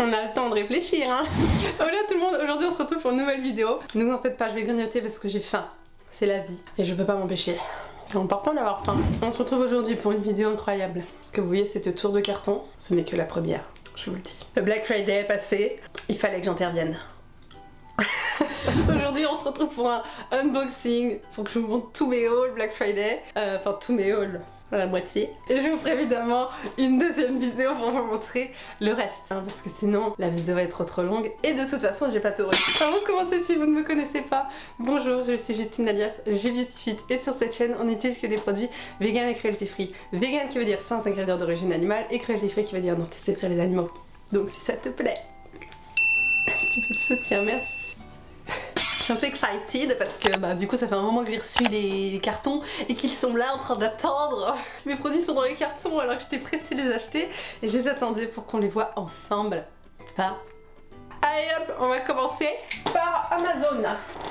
On a le temps de réfléchir hein. Hola tout le monde, aujourd'hui on se retrouve pour une nouvelle vidéo. Ne vous en faites pas, je vais grignoter parce que j'ai faim. C'est la vie et je peux pas m'empêcher. C'est important d'avoir faim. On se retrouve aujourd'hui pour une vidéo incroyable. Que vous voyez, cette tour de carton, ce n'est que la première, je vous le dis. Le Black Friday est passé, il fallait que j'intervienne. Aujourd'hui on se retrouve pour un unboxing, pour que je vous montre tous mes hauls Black Friday, enfin tous mes hauls à la moitié. Et je vous ferai évidemment une deuxième vidéo pour vous montrer le reste, hein, parce que sinon la vidéo va être trop longue et de toute façon j'ai pas tout reçu. Avant de commencer, si vous ne me connaissez pas, bonjour, je suis Justine alias G-Beauty Fit et sur cette chaîne on n'utilise que des produits vegan et cruelty free. Vegan qui veut dire sans ingrédients d'origine animale et cruelty free qui veut dire non testé sur les animaux. Donc si ça te plaît, un petit peu de soutien, merci. Je suis un peu excited parce que du coup ça fait un moment que j'ai reçu les cartons et qu'ils sont là en train d'attendre. Mes produits sont dans les cartons alors que j'étais pressée de les acheter et je les attendais pour qu'on les voit ensemble. C'est pas... Allez hop, on va commencer par Amazon.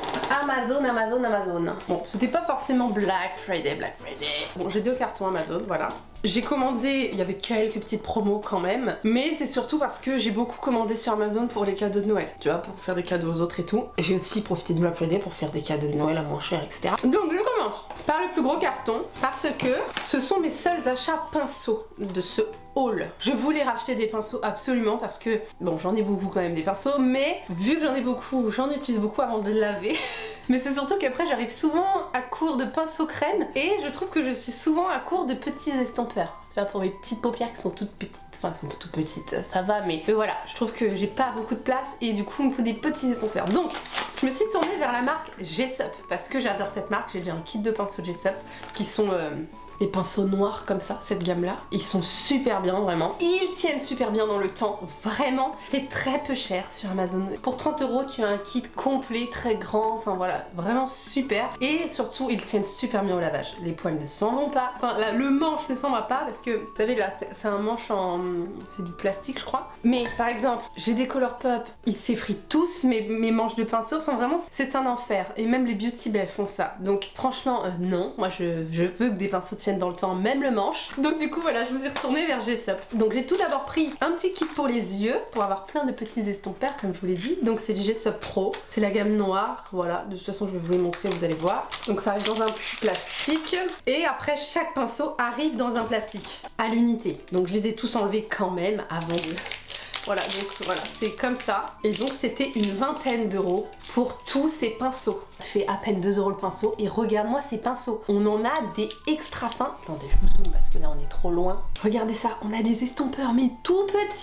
Amazon. Bon, c'était pas forcément Black Friday. Bon, j'ai deux cartons Amazon, voilà. J'ai commandé, il y avait quelques petites promos quand même, mais c'est surtout parce que j'ai beaucoup commandé sur Amazon pour les cadeaux de Noël, tu vois, pour faire des cadeaux aux autres et tout. J'ai aussi profité du Black Friday pour faire des cadeaux de Noël à moins cher, etc. Donc je commence par le plus gros carton, parce que ce sont mes seuls achats pinceaux de ce haul. Je voulais racheter des pinceaux absolument parce que, bon, j'en ai beaucoup quand même des pinceaux, mais vu que j'en ai beaucoup, j'en utilise beaucoup avant de les laver. Mais c'est surtout qu'après j'arrive souvent à court de pinceaux crème et je trouve que je suis souvent à court de petits estompeurs. Tu vois, pour mes petites paupières qui sont toutes petites, enfin elles sont toutes petites, ça va, mais voilà, je trouve que j'ai pas beaucoup de place et du coup il me faut des petits estompeurs. Donc je me suis tournée vers la marque Jessup parce que j'adore cette marque, j'ai déjà un kit de pinceaux Jessup qui sont... des pinceaux noirs comme ça, cette gamme là, ils sont super bien vraiment. Ils tiennent super bien dans le temps, vraiment. C'est très peu cher sur Amazon. Pour 30 € tu as un kit complet, très grand, enfin voilà, vraiment super. Et surtout ils tiennent super bien au lavage. Les poils ne s'en vont pas. Enfin là, le manche ne s'en va pas parce que, vous savez là, c'est un manche en... c'est du plastique je crois. Mais par exemple, j'ai des Colourpop, ils s'effritent tous, mes manches de pinceau, enfin vraiment c'est un enfer. Et même les Beauty Bay font ça. Donc franchement non, moi je veux que des pinceaux tiennent dans le temps, même le manche. Donc du coup voilà, je me suis retournée vers Jessup. Donc j'ai tout d'abord pris un petit kit pour les yeux pour avoir plein de petits estompeurs comme je vous l'ai dit. Donc c'est le Jessup Pro, c'est la gamme noire, voilà, de toute façon je vais vous les montrer, vous allez voir. Donc ça arrive dans un plastique et après chaque pinceau arrive dans un plastique à l'unité. Donc je les ai tous enlevés quand même avant de... Voilà, donc voilà, c'est comme ça. Et donc c'était une vingtaine d'euros pour tous ces pinceaux. Ça fait à peine 2 € le pinceau. Et regarde-moi ces pinceaux. On en a des extra fins. Attendez, je vous zoome parce que là on est trop loin. Regardez ça, on a des estompeurs mais tout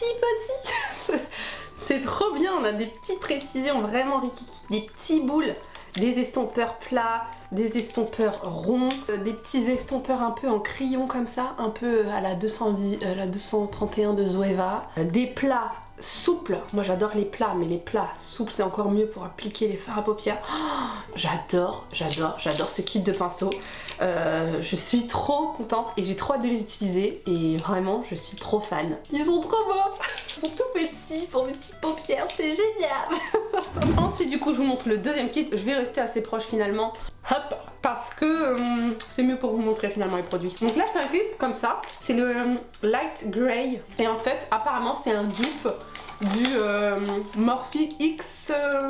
petits. C'est trop bien, on a des petites précisions vraiment rikiki. Des petits boules. Des estompeurs plats, des estompeurs ronds, des petits estompeurs un peu en crayon comme ça, un peu à la 231 de Zoeva, des plats souples, moi j'adore les plats, mais les plats souples c'est encore mieux pour appliquer les fards à paupières. Oh, j'adore ce kit de pinceaux. Je suis trop contente et j'ai trop hâte de les utiliser et vraiment je suis trop fan. Ils sont trop beaux. Ils sont tout petits pour mes petites paupières, c'est génial. Ensuite du coup je vous montre le deuxième kit, je vais rester assez proche finalement. Hop, parce que c'est mieux pour vous montrer finalement les produits. Donc là c'est un kit comme ça, c'est le Light Grey et en fait apparemment c'est un dupe du Morphe X...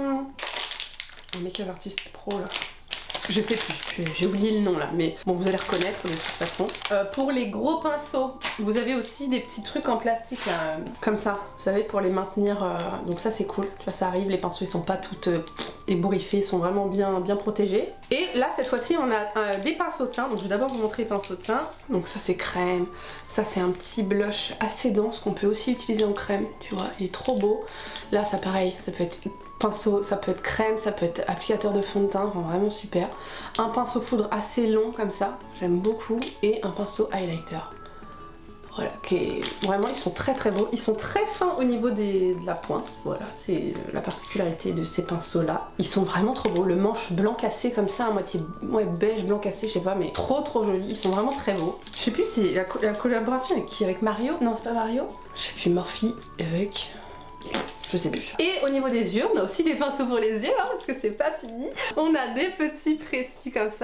On est quel artiste pro là? Je sais plus, j'ai oublié le nom là, mais bon vous allez reconnaître de toute façon. Pour les gros pinceaux, vous avez aussi des petits trucs en plastique là, comme ça, vous savez, pour les maintenir, donc ça c'est cool, tu vois ça arrive, les pinceaux ils sont pas toutes ébouriffés, ils sont vraiment bien protégés. Et là cette fois-ci on a des pinceaux teints, donc je vais d'abord vous montrer les pinceaux teints. Donc ça c'est crème, ça c'est un petit blush assez dense qu'on peut aussi utiliser en crème, tu vois, il est trop beau. Là ça pareil, ça peut être pinceau, ça peut être crème, ça peut être applicateur de fond de teint, vraiment super. Un pinceau poudre assez long comme ça, j'aime beaucoup, et un pinceau highlighter. Voilà, vraiment ils sont très beaux, ils sont très fins au niveau de la pointe, voilà, c'est la particularité de ces pinceaux là. Ils sont vraiment trop beaux, le manche blanc cassé comme ça, à moitié beige, blanc cassé, je sais pas, mais trop jolis, ils sont vraiment très beaux. Je sais plus si la collaboration avec qui, avec Mario? Non c'est pas Mario, je sais plus, Morphe avec... Je sais plus. Et au niveau des yeux, on a aussi des pinceaux pour les yeux, hein, parce que c'est pas fini. On a des petits précis comme ça,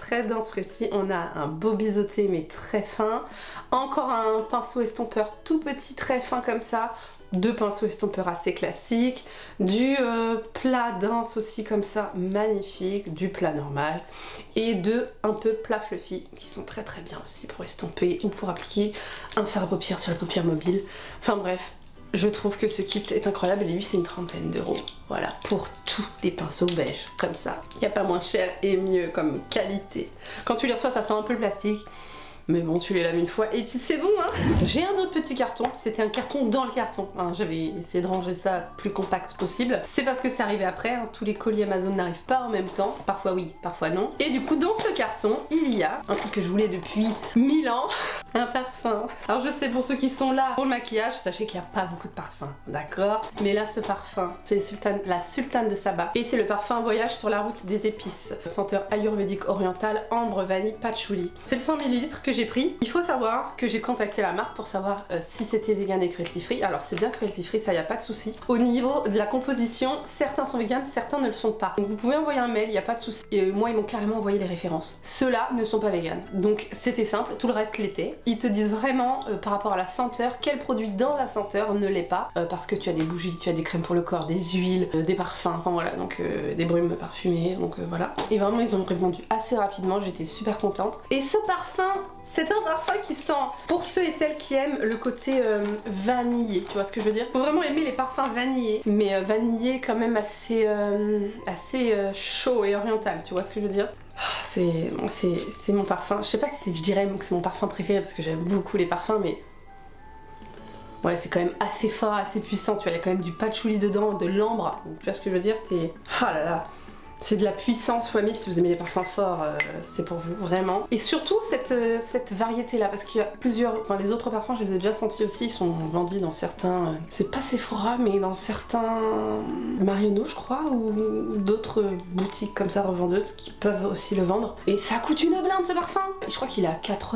très dense précis. On a un beau biseauté mais très fin. Encore un pinceau estompeur tout petit, très fin comme ça. Deux pinceaux estompeurs assez classiques, du plat dense aussi comme ça, magnifique, du plat normal et deux un peu plat fluffy qui sont très très bien aussi pour estomper ou pour appliquer un fard à paupières sur la paupière mobile. Enfin bref, je trouve que ce kit est incroyable et lui c'est une trentaine d'euros. Voilà, pour tous les pinceaux beige comme ça. Il n'y a pas moins cher et mieux comme qualité. Quand tu les reçois ça sent un peu le plastique. Mais bon, tu les laves une fois et puis c'est bon hein. J'ai un autre petit carton, c'était un carton dans le carton hein. J'avais essayé de ranger ça plus compact possible. C'est parce que c'est arrivé après hein. Tous les colis Amazon n'arrivent pas en même temps. Parfois oui, parfois non. Et du coup dans ce carton, il y a un truc que je voulais depuis 1000 ans. Un parfum. Alors je sais pour ceux qui sont là pour le maquillage, sachez qu'il n'y a pas beaucoup de parfums, d'accord. Mais là ce parfum, c'est la sultane de Saba. Et c'est le parfum Voyage sur la route des épices. Senteur ayurvédique orientale, ambre, vanille, patchouli. C'est le 100 ml que j'ai pris. Il faut savoir que j'ai contacté la marque pour savoir si c'était vegan et cruelty free. Alors c'est bien cruelty free, ça y a pas de souci. Au niveau de la composition, certains sont vegan, certains ne le sont pas. Donc vous pouvez envoyer un mail, il n'y a pas de souci. Et moi ils m'ont carrément envoyé les références. Ceux-là ne sont pas vegan. Donc c'était simple, tout le reste l'était. Ils te disent vraiment par rapport à la senteur, quel produit dans la senteur ne l'est pas. Parce que tu as des bougies, tu as des crèmes pour le corps, des huiles, des parfums, enfin voilà, donc des brumes parfumées, donc voilà. Et vraiment ils ont répondu assez rapidement, j'étais super contente. Et ce parfum, c'est un parfum qui sent, pour ceux et celles qui aiment le côté vanillé, tu vois ce que je veux dire. Faut vraiment aimer les parfums vanillés, mais vanillé quand même assez chaud et oriental, tu vois ce que je veux dire. C'est mon parfum, je sais pas si je dirais que c'est mon parfum préféré parce que j'aime beaucoup les parfums, mais ouais c'est quand même assez fort, assez puissant, tu vois, il y a quand même du patchouli dedans, de l'ambre, tu vois ce que je veux dire, c'est... Ah là là, c'est de la puissance fois 1000. Si vous aimez les parfums forts, c'est pour vous vraiment. Et surtout cette variété là, parce qu'il y a plusieurs, enfin les autres parfums je les ai déjà sentis aussi, ils sont vendus dans certains, c'est pas Sephora mais dans certains Marionneau je crois, ou d'autres boutiques comme ça revendeuses qui peuvent aussi le vendre. Et ça coûte une blinde ce parfum. Je crois qu'il est à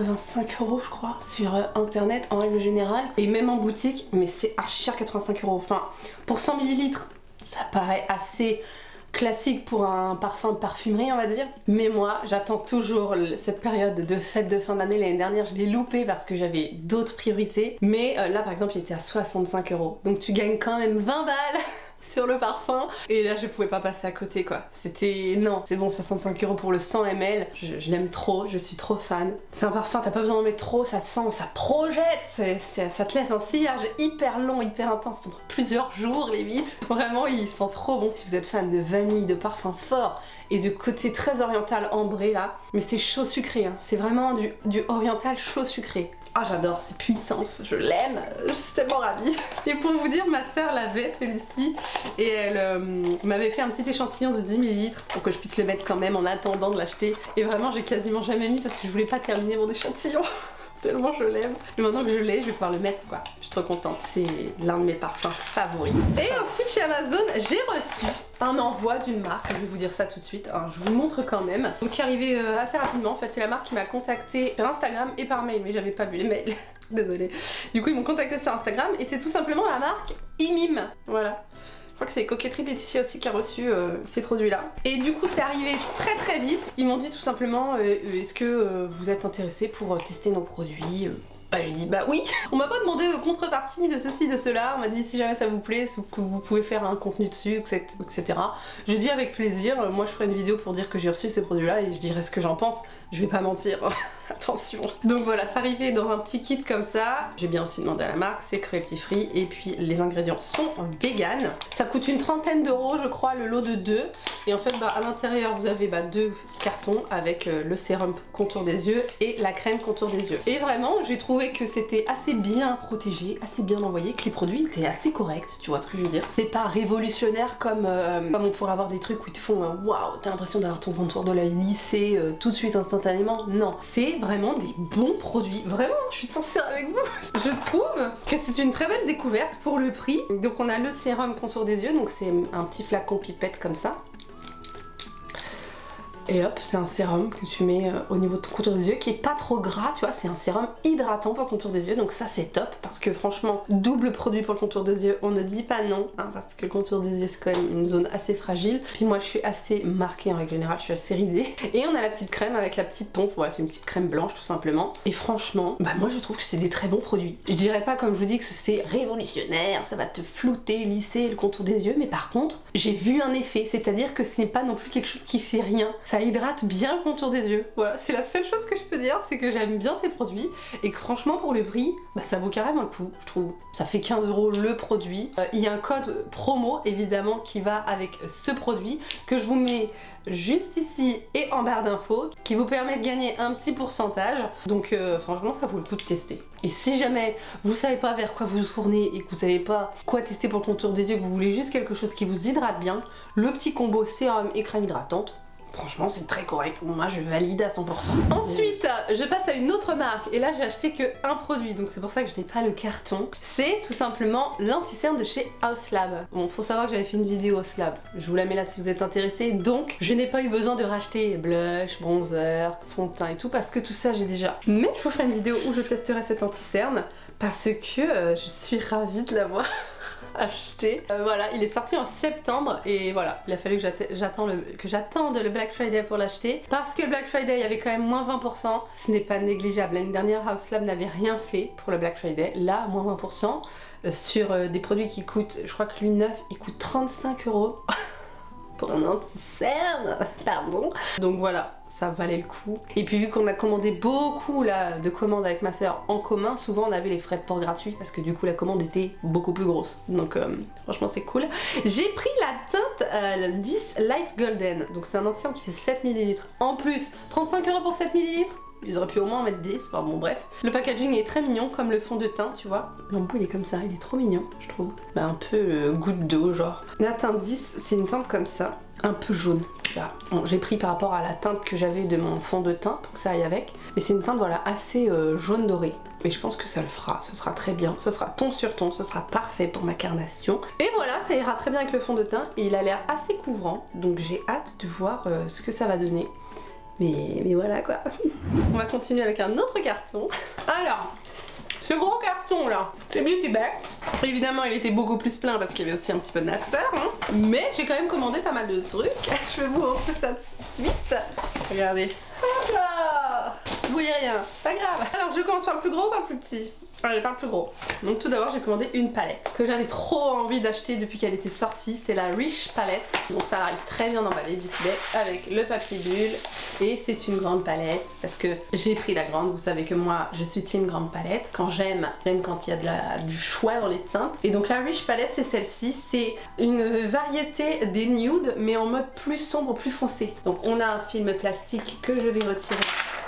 85 € je crois sur internet en règle générale, et même en boutique, mais c'est archi cher, 85 €. Enfin pour 100 ml ça paraît assez classique pour un parfum de parfumerie on va dire, mais moi j'attends toujours cette période de fête de fin d'année. L'année dernière je l'ai loupé parce que j'avais d'autres priorités, mais là par exemple il était à 65 €, donc tu gagnes quand même 20 balles sur le parfum, et là je pouvais pas passer à côté quoi. C'était... non, c'est bon, 65 € pour le 100 ml, je l'aime trop, je suis trop fan. C'est un parfum, t'as pas besoin d'en mettre trop, ça sent, ça projette, ça te laisse un sillage hyper long, hyper intense pendant plusieurs jours limite. Vraiment il sent trop bon si vous êtes fan de vanille, de parfum fort et de côté très oriental ambré là. Mais c'est chaud sucré, hein. C'est vraiment du oriental chaud sucré. Ah j'adore, c'est puissance, je l'aime, je suis tellement ravie. Et pour vous dire, ma soeur l'avait celui-ci et elle m'avait fait un petit échantillon de 10 ml pour que je puisse le mettre quand même en attendant de l'acheter. Et vraiment j'ai quasiment jamais mis parce que je voulais pas terminer mon échantillon. Tellement je l'aime. Et maintenant que je l'ai, je vais pouvoir le mettre quoi. Je suis trop contente, c'est l'un de mes parfums favoris. Et ensuite chez Amazon, j'ai reçu un envoi d'une marque, je vais vous dire ça tout de suite, alors je vous montre quand même. Donc qui est arrivé assez rapidement, en fait c'est la marque qui m'a contacté sur Instagram et par mail, mais j'avais pas vu les mails, désolée. Du coup ils m'ont contacté sur Instagram et c'est tout simplement la marque Imim, voilà. Je crois que c'est Coquetterie Laetitia aussi qui a reçu ces produits là. Et du coup c'est arrivé très très vite. Ils m'ont dit tout simplement est-ce que vous êtes intéressé pour tester nos produits Bah j'ai dit bah oui. On m'a pas demandé de contrepartie ni de ceci de cela, on m'a dit si jamais ça vous plaît, que vous pouvez faire un contenu dessus, etc. J'ai dit avec plaisir, moi je ferai une vidéo pour dire que j'ai reçu ces produits là et je dirai ce que j'en pense, je vais pas mentir. Attention. Donc voilà, ça arrivait dans un petit kit comme ça. J'ai bien aussi demandé à la marque, c'est cruelty free et puis les ingrédients sont vegan. Ça coûte une trentaine d'euros je crois le lot de 2. Et en fait à l'intérieur vous avez 2 cartons avec le sérum contour des yeux et la crème contour des yeux. Et vraiment j'ai trouvé que c'était assez bien protégé, assez bien envoyé, que les produits étaient assez corrects, tu vois ce que je veux dire. C'est pas révolutionnaire comme on pourrait avoir des trucs où ils te font waouh, t'as l'impression d'avoir ton contour de l'œil lissé tout de suite instantanément. Non, c'est vraiment des bons produits, vraiment je suis sincère avec vous. Je trouve que c'est une très belle découverte pour le prix. Donc on a le sérum contour des yeux, donc c'est un petit flacon pipette comme ça. Et hop, c'est un sérum que tu mets au niveau de ton contour des yeux qui est pas trop gras, tu vois, c'est un sérum hydratant pour le contour des yeux, donc ça c'est top parce que franchement, double produit pour le contour des yeux, on ne dit pas non, hein, parce que le contour des yeux c'est quand même une zone assez fragile. Puis moi je suis assez marquée en règle générale, je suis assez ridée. Et on a la petite crème avec la petite pompe, voilà, c'est une petite crème blanche tout simplement. Et franchement, bah moi je trouve que c'est des très bons produits. Je dirais pas comme je vous dis que c'est révolutionnaire, ça va te flouter, lisser le contour des yeux, mais par contre, j'ai vu un effet, c'est-à-dire que ce n'est pas non plus quelque chose qui fait rien. Ça hydrate bien le contour des yeux. Voilà, c'est la seule chose que je peux dire, c'est que j'aime bien ces produits et que franchement pour le prix, bah ça vaut carrément le coup, je trouve. Ça fait 15 € le produit. Il y a un code promo évidemment qui va avec ce produit que je vous mets juste ici et en barre d'infos qui vous permet de gagner un petit pourcentage. Donc franchement ça vaut le coup de tester. Et si jamais vous savez pas vers quoi vous tournez et que vous savez pas quoi tester pour le contour des yeux, que vous voulez juste quelque chose qui vous hydrate bien, le petit combo sérum et crème hydratante, franchement c'est très correct, moi je valide à 100%. Ensuite je passe à une autre marque et là j'ai acheté que un produit, donc c'est pour ça que je n'ai pas le carton. C'est tout simplement l'anti-cerne de chez Haus Lab. Bon, faut savoir que j'avais fait une vidéo Haus Lab, je vous la mets là si vous êtes intéressés. Donc je n'ai pas eu besoin de racheter blush, bronzer, fond de teint et tout parce que tout ça j'ai déjà. Mais je vous ferai une vidéo où je testerai cet anti-cerne parce que je suis ravie de l'avoir acheté. Voilà, il est sorti en septembre et voilà, il a fallu que j'attende le Black Friday pour l'acheter parce que le Black Friday il y avait quand même moins 20%. Ce n'est pas négligeable. L'année dernière Haus Lab n'avait rien fait pour le Black Friday. Là, moins 20% sur des produits qui coûtent, je crois que lui neuf, il coûte 35 € pour un anti-cerne, pardon. Donc voilà, ça valait le coup. Et puis vu qu'on a commandé beaucoup là, de commandes avec ma soeur en commun, souvent on avait les frais de port gratuits parce que du coup la commande était beaucoup plus grosse. Donc franchement c'est cool. J'ai pris la teinte 10 Light Golden. Donc c'est un anti-cerne qui fait 7 ml. En plus, 35 € pour 7 ml. Ils auraient pu au moins en mettre 10, enfin bon bref. Le packaging est très mignon comme le fond de teint, tu vois. L'embout il est comme ça, il est trop mignon je trouve. Bah, un peu goutte d'eau genre. La teinte 10 c'est une teinte comme ça, un peu jaune. Bon, j'ai pris par rapport à la teinte que j'avais de mon fond de teint pour que ça aille avec. Mais c'est une teinte voilà assez jaune doré. Mais je pense que ça le fera, ça sera très bien. Ça sera ton sur ton, ce sera parfait pour ma carnation. Et voilà, ça ira très bien avec le fond de teint. Et il a l'air assez couvrant. Donc j'ai hâte de voir ce que ça va donner. Mais voilà quoi. On va continuer avec un autre carton. Alors, ce gros carton là, c'est Beauty Bay. Évidemment il était beaucoup plus plein parce qu'il y avait aussi un petit peu de ma soeur, hein. Mais j'ai quand même commandé pas mal de trucs. Je vais vous montrer ça tout de suite. Regardez. Hop là. Vous voyez rien, pas grave. Alors je commence par le plus gros ou par le plus petit? Allez, par le plus gros. Donc tout d'abord j'ai commandé une palette que j'avais trop envie d'acheter depuis qu'elle était sortie. C'est la Riche palette. Donc ça arrive très bien emballé Beauty Bay avec le papier bulle. Et c'est une grande palette parce que j'ai pris la grande. Vous savez que moi je suis team grande palette. Quand j'aime quand il y a du choix dans les teintes. Et donc la Riche palette c'est celle-ci. C'est une variété des nudes mais en mode plus sombre, plus foncé. Donc on a un film plastique que je vais retirer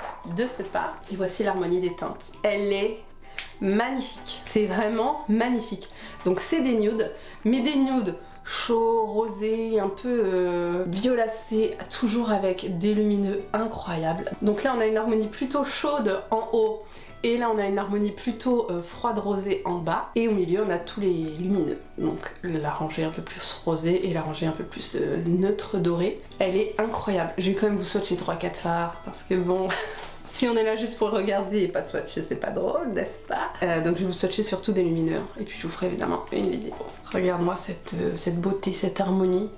de ce pas. Et voici l'harmonie des teintes. Elle est magnifique, c'est vraiment magnifique. Donc c'est des nudes, mais des nudes chauds, rosés, un peu violacés, toujours avec des lumineux incroyables. Donc là on a une harmonie plutôt chaude en haut et là on a une harmonie plutôt froide rosée en bas et au milieu on a tous les lumineux. Donc la rangée un peu plus rosée et la rangée un peu plus neutre dorée. Elle est incroyable. Je vais quand même vous swatcher 3-4 fards parce que bon... Si on est là juste pour regarder et pas swatcher, c'est pas drôle, n'est-ce pas? Donc je vais vous swatcher surtout des lumineurs. Et puis je vous ferai évidemment une vidéo. Regarde-moi cette beauté, cette harmonie.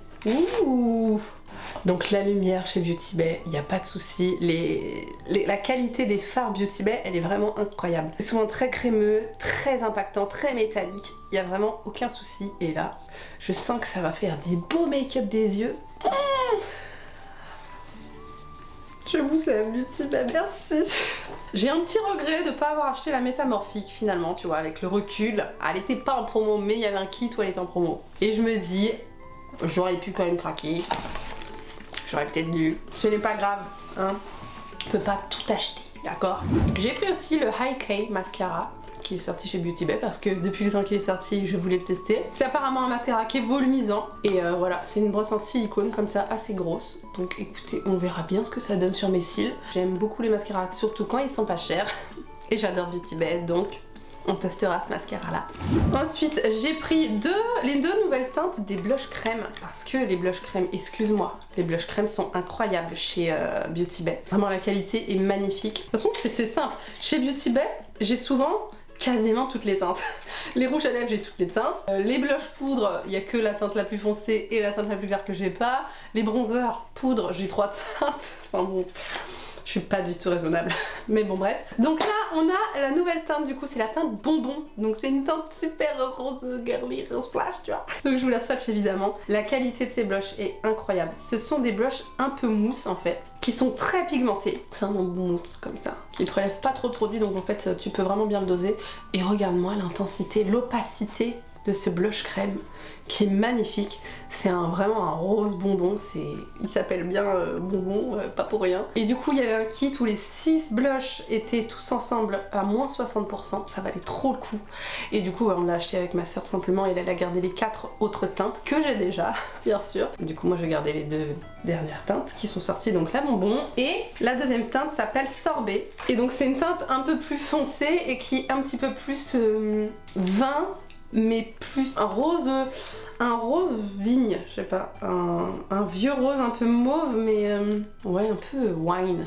Ouh! Donc la lumière chez Beauty Bay, il n'y a pas de souci. La qualité des fards Beauty Bay, elle est vraiment incroyable. C'est souvent très crémeux, très impactant, très métallique. Il n'y a vraiment aucun souci. Et là, je sens que ça va faire des beaux make-up des yeux. Je vous aime Beauty Bay, merci. J'ai un petit regret de ne pas avoir acheté la métamorphique finalement, tu vois, avec le recul. Elle était pas en promo, mais il y avait un kit où elle était en promo. Et je me dis, j'aurais pu quand même craquer. J'aurais peut-être dû. Ce n'est pas grave, hein. On peut pas tout acheter, d'accord? J'ai pris aussi le High K mascara qui est sorti chez Beauty Bay parce que depuis le temps qu'il est sorti je voulais le tester. C'est apparemment un mascara qui est volumisant et voilà, c'est une brosse en silicone comme ça assez grosse. Donc écoutez, on verra bien ce que ça donne sur mes cils. J'aime beaucoup les mascaras surtout quand ils sont pas chers et j'adore Beauty Bay donc on testera ce mascara là. Ensuite j'ai pris les deux nouvelles teintes des blush crème, parce que les blush crème, excuse-moi, les blush crème sont incroyables chez Beauty Bay. Vraiment la qualité est magnifique. De toute façon c'est simple, chez Beauty Bay j'ai souvent quasiment toutes les teintes. Les rouges à lèvres j'ai toutes les teintes. Les blush poudre, il n'y a que la teinte la plus foncée et la teinte la plus claire que j'ai pas. Les bronzers poudre, j'ai 3 teintes. Enfin bon, je suis pas du tout raisonnable. Mais bon bref. Donc là on a la nouvelle teinte, du coup c'est la teinte bonbon. Donc c'est une teinte super rose girly, rose flash tu vois. Donc je vous la swatch évidemment. La qualité de ces blushs est incroyable. Ce sont des blushs un peu mousse en fait, qui sont très pigmentés. C'est un bonbon mousse comme ça, qui ne prélève pas trop de produit, donc en fait tu peux vraiment bien le doser. Et regarde-moi l'intensité, l'opacité de ce blush crème qui est magnifique. C'est vraiment un rose bonbon, il s'appelle bien bonbon, pas pour rien. Et du coup il y avait un kit où les 6 blushs étaient tous ensemble à moins 60%, ça valait trop le coup. Et du coup on l'a acheté avec ma soeur simplement, et elle a gardé les 4 autres teintes que j'ai déjà, bien sûr. Du coup moi j'ai gardé les 2 dernières teintes qui sont sorties, donc la bonbon et la deuxième teinte s'appelle sorbet. Et donc c'est une teinte un peu plus foncée et qui est un petit peu plus vin, mais plus un rose vigne, je sais pas, un vieux rose un peu mauve, mais ouais, un peu wine.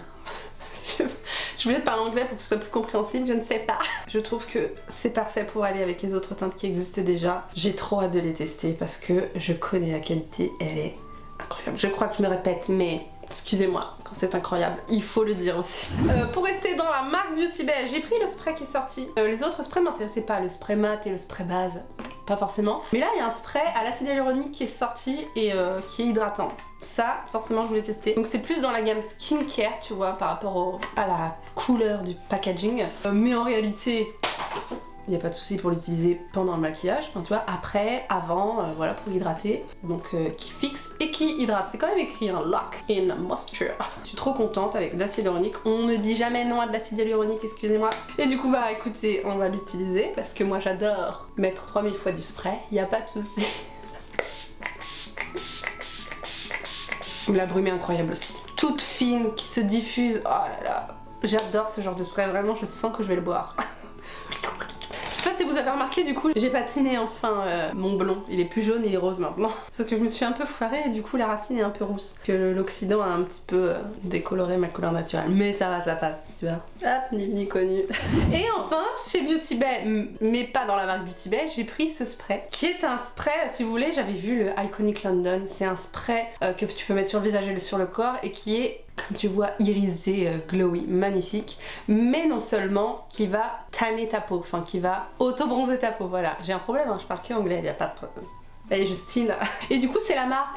Je voulais te parler anglais pour que ce soit plus compréhensible, je ne sais pas. Je trouve que c'est parfait pour aller avec les autres teintes qui existent déjà. J'ai trop hâte de les tester parce que je connais la qualité, elle est incroyable. Je crois que je me répète, mais excusez-moi, quand c'est incroyable, il faut le dire aussi. Pour rester dans la marque Beauty Bay, j'ai pris le spray qui est sorti. Les autres sprays m'intéressaient pas, le spray mat et le spray base, pas forcément. Mais là, il y a un spray à l'acide hyaluronique qui est sorti et qui est hydratant. Ça, forcément, je voulais tester. Donc c'est plus dans la gamme skincare, tu vois, par rapport à la couleur du packaging. Mais en réalité, il n'y a pas de souci pour l'utiliser pendant le maquillage, enfin, tu vois, après, avant, voilà, pour hydrater. Donc qui fixe et qui hydrate. C'est quand même écrit un lock in moisture. Je suis trop contente avec de l'acide hyaluronique. On ne dit jamais non à de l'acide hyaluronique, excusez-moi. Et du coup, bah écoutez, on va l'utiliser parce que moi j'adore mettre 3000 fois du spray, il n'y a pas de souci. La brume est incroyable aussi. Toute fine, qui se diffuse. Oh là là. J'adore ce genre de spray, vraiment, je sens que je vais le boire. Je sais pas si vous avez remarqué, du coup j'ai patiné enfin mon blond, il est plus jaune, il est rose maintenant. Sauf que je me suis un peu foirée et du coup la racine est un peu rousse. Que l'oxydant a un petit peu décoloré ma couleur naturelle. Mais ça va, ça passe, tu vois. Hop, ni connu. Et enfin, chez Beauty Bay, mais pas dans la marque Beauty Bay, j'ai pris ce spray. Qui est un spray, si vous voulez, j'avais vu le Iconic London. C'est un spray que tu peux mettre sur le visage et sur le corps et qui est, comme tu vois, irisé, glowy, magnifique. Mais non seulement qui va tanner ta peau, enfin qui va auto-bronzer ta peau, voilà. J'ai un problème, hein, je parle que anglais, il n'y a pas de problème. Et Justine. Et du coup c'est la marque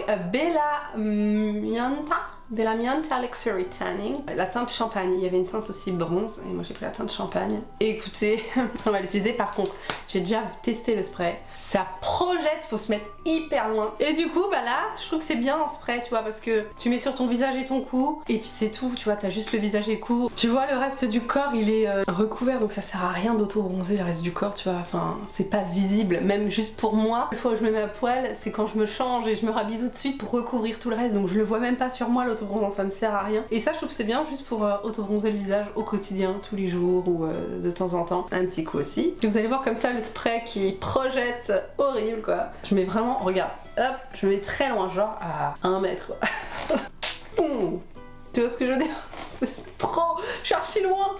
Bella Mianta Luxury Tanning. La teinte champagne, il y avait une teinte aussi bronze et moi j'ai pris la teinte champagne. Et écoutez, on va l'utiliser. Par contre, j'ai déjà testé le spray. Ça projette, faut se mettre hyper loin. Et du coup, bah là, je trouve que c'est bien en spray, tu vois, parce que tu mets sur ton visage et ton cou et puis c'est tout, tu vois, t'as juste le visage et le cou. Tu vois, le reste du corps, il est recouvert, donc ça sert à rien d'auto-bronzer le reste du corps, tu vois, enfin, c'est pas visible, même juste pour moi. La fois où je me mets à poil, c'est quand je me change et je me rhabille tout de suite pour recouvrir tout le reste, donc je le vois même pas sur moi, l'auto-bronzant, ça ne sert à rien. Et ça, je trouve que c'est bien juste pour auto-bronzer le visage au quotidien, tous les jours ou de temps en temps. Un petit coup aussi. Et vous allez voir comme ça le spray qui projette, horrible quoi. Je mets vraiment, regarde, hop, je mets très loin, genre à 1 mètre quoi. Tu vois ce que je veux dire? C'est trop, je suis archi loin.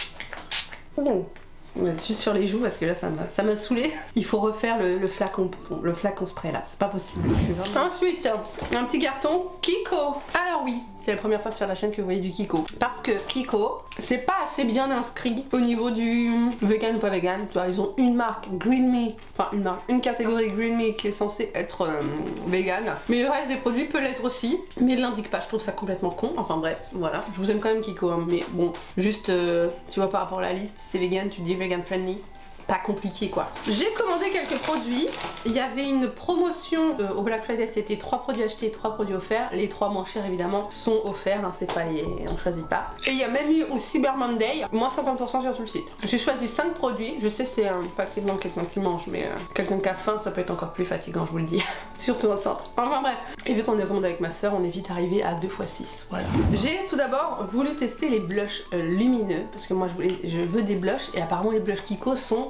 Juste sur les joues parce que là ça m'a saoulé. Il faut refaire le flacon spray là, c'est pas possible. Ensuite, un petit carton Kiko. Alors oui, c'est la première fois sur la chaîne que vous voyez du Kiko. Parce que Kiko, c'est pas assez bien inscrit au niveau du vegan ou pas vegan. Tu vois, ils ont une marque Green Me, enfin une catégorie Green Me qui est censée être vegan. Mais le reste des produits peut l'être aussi. Mais ils l'indiquent pas, je trouve ça complètement con. Enfin bref, voilà. Je vous aime quand même Kiko, hein, mais bon, juste tu vois par rapport à la liste, c'est vegan, tu dis vegan friendly. Pas compliqué quoi. J'ai commandé quelques produits. Il y avait une promotion au Black Friday, c'était 3 produits achetés, 3 produits offerts. Les 3 moins chers évidemment sont offerts, hein, c'est pas les... on choisit pas. Et il y a même eu au Cyber Monday, moins 50% sur tout le site. J'ai choisi 5 produits, je sais c'est fatigant quelqu'un qui mange, mais quelqu'un qui a faim ça peut être encore plus fatigant, je vous le dis. Surtout au centre. Enfin bref. Et vu qu'on a commandé avec ma soeur, on est vite arrivé à 2 x 6. Voilà. J'ai tout d'abord voulu tester les blushs lumineux, parce que moi je veux des blushs et apparemment les blushs Kiko sont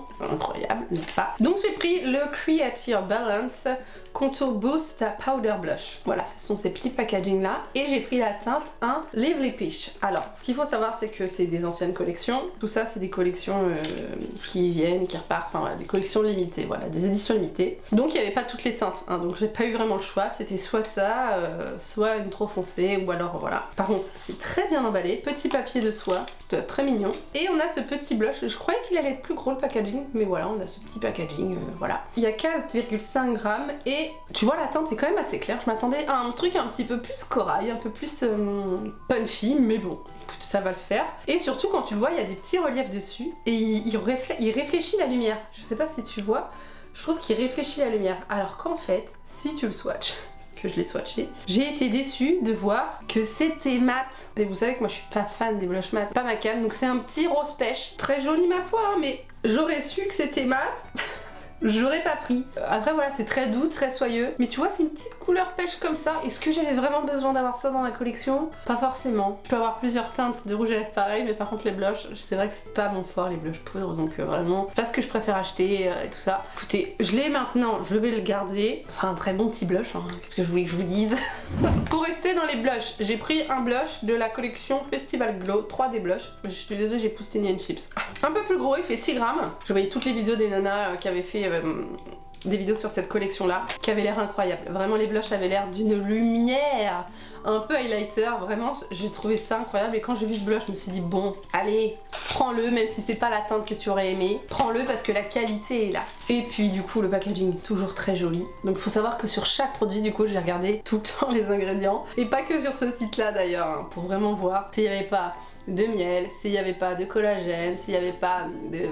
incroyable, n'est-ce pas? Donc j'ai pris le Create Your Balance Contour Boost Powder Blush. Voilà, ce sont ces petits packaging là. Et j'ai pris la teinte un Lively Peach. Alors, ce qu'il faut savoir, c'est que c'est des anciennes collections. Tout ça, c'est des collections qui viennent, qui repartent. Enfin voilà, des collections limitées, voilà, des éditions limitées. Donc il n'y avait pas toutes les teintes, hein, donc j'ai pas eu vraiment le choix. C'était soit ça, soit une trop foncée, ou alors voilà. Par contre, c'est très bien emballé. Petit papier de soie, très mignon. Et on a ce petit blush. Je croyais qu'il allait être plus gros le packaging, mais voilà, on a ce petit packaging, voilà. Il y a 4,5 grammes et tu vois la teinte est quand même assez claire. Je m'attendais à un truc un petit peu plus corail, un peu plus punchy, mais bon, écoute, ça va le faire. Et surtout quand tu vois, il y a des petits reliefs dessus et il réfléchit la lumière. Je sais pas si tu vois, je trouve qu'il réfléchit la lumière. Alors qu'en fait, si tu le swatches, que je l'ai swatché, j'ai été déçue de voir que c'était mat. Et vous savez que moi je suis pas fan des blush mat, pas ma cam, donc c'est un petit rose pêche. Très joli ma foi, hein, mais j'aurais su que c'était mat. J'aurais pas pris. Après voilà, c'est très doux, très soyeux. Mais tu vois, c'est une petite couleur pêche comme ça. Est-ce que j'avais vraiment besoin d'avoir ça dans la collection? Pas forcément. Je peux avoir plusieurs teintes de rouge à lèvres pareil, mais par contre les blushs, c'est vrai que c'est pas mon fort les blushs poudre. Donc vraiment, c'est pas ce que je préfère acheter et tout ça. Écoutez, je l'ai maintenant, je vais le garder. Ce sera un très bon petit blush, hein. Qu'est-ce que je voulais que je vous dise? Pour rester dans les blushs, j'ai pris un blush de la collection Festival Glow, 3D blush. Je suis désolée, j'ai poussé une chips. Un peu plus gros, il fait 6 grammes. Je voyais toutes les vidéos des nanas qui avaient fait des vidéos sur cette collection là qui avait l'air incroyable. Vraiment les blushs avaient l'air d'une lumière, un peu highlighter, vraiment j'ai trouvé ça incroyable. Et quand j'ai vu ce blush je me suis dit bon allez prends-le, même si c'est pas la teinte que tu aurais aimé, prends-le parce que la qualité est là. Et puis du coup le packaging est toujours très joli. Donc il faut savoir que sur chaque produit du coup j'ai regardé tout le temps les ingrédients, et pas que sur ce site là d'ailleurs, hein, pour vraiment voir s'il n'y avait pas de miel, s'il n'y avait pas de collagène, s'il n'y avait pas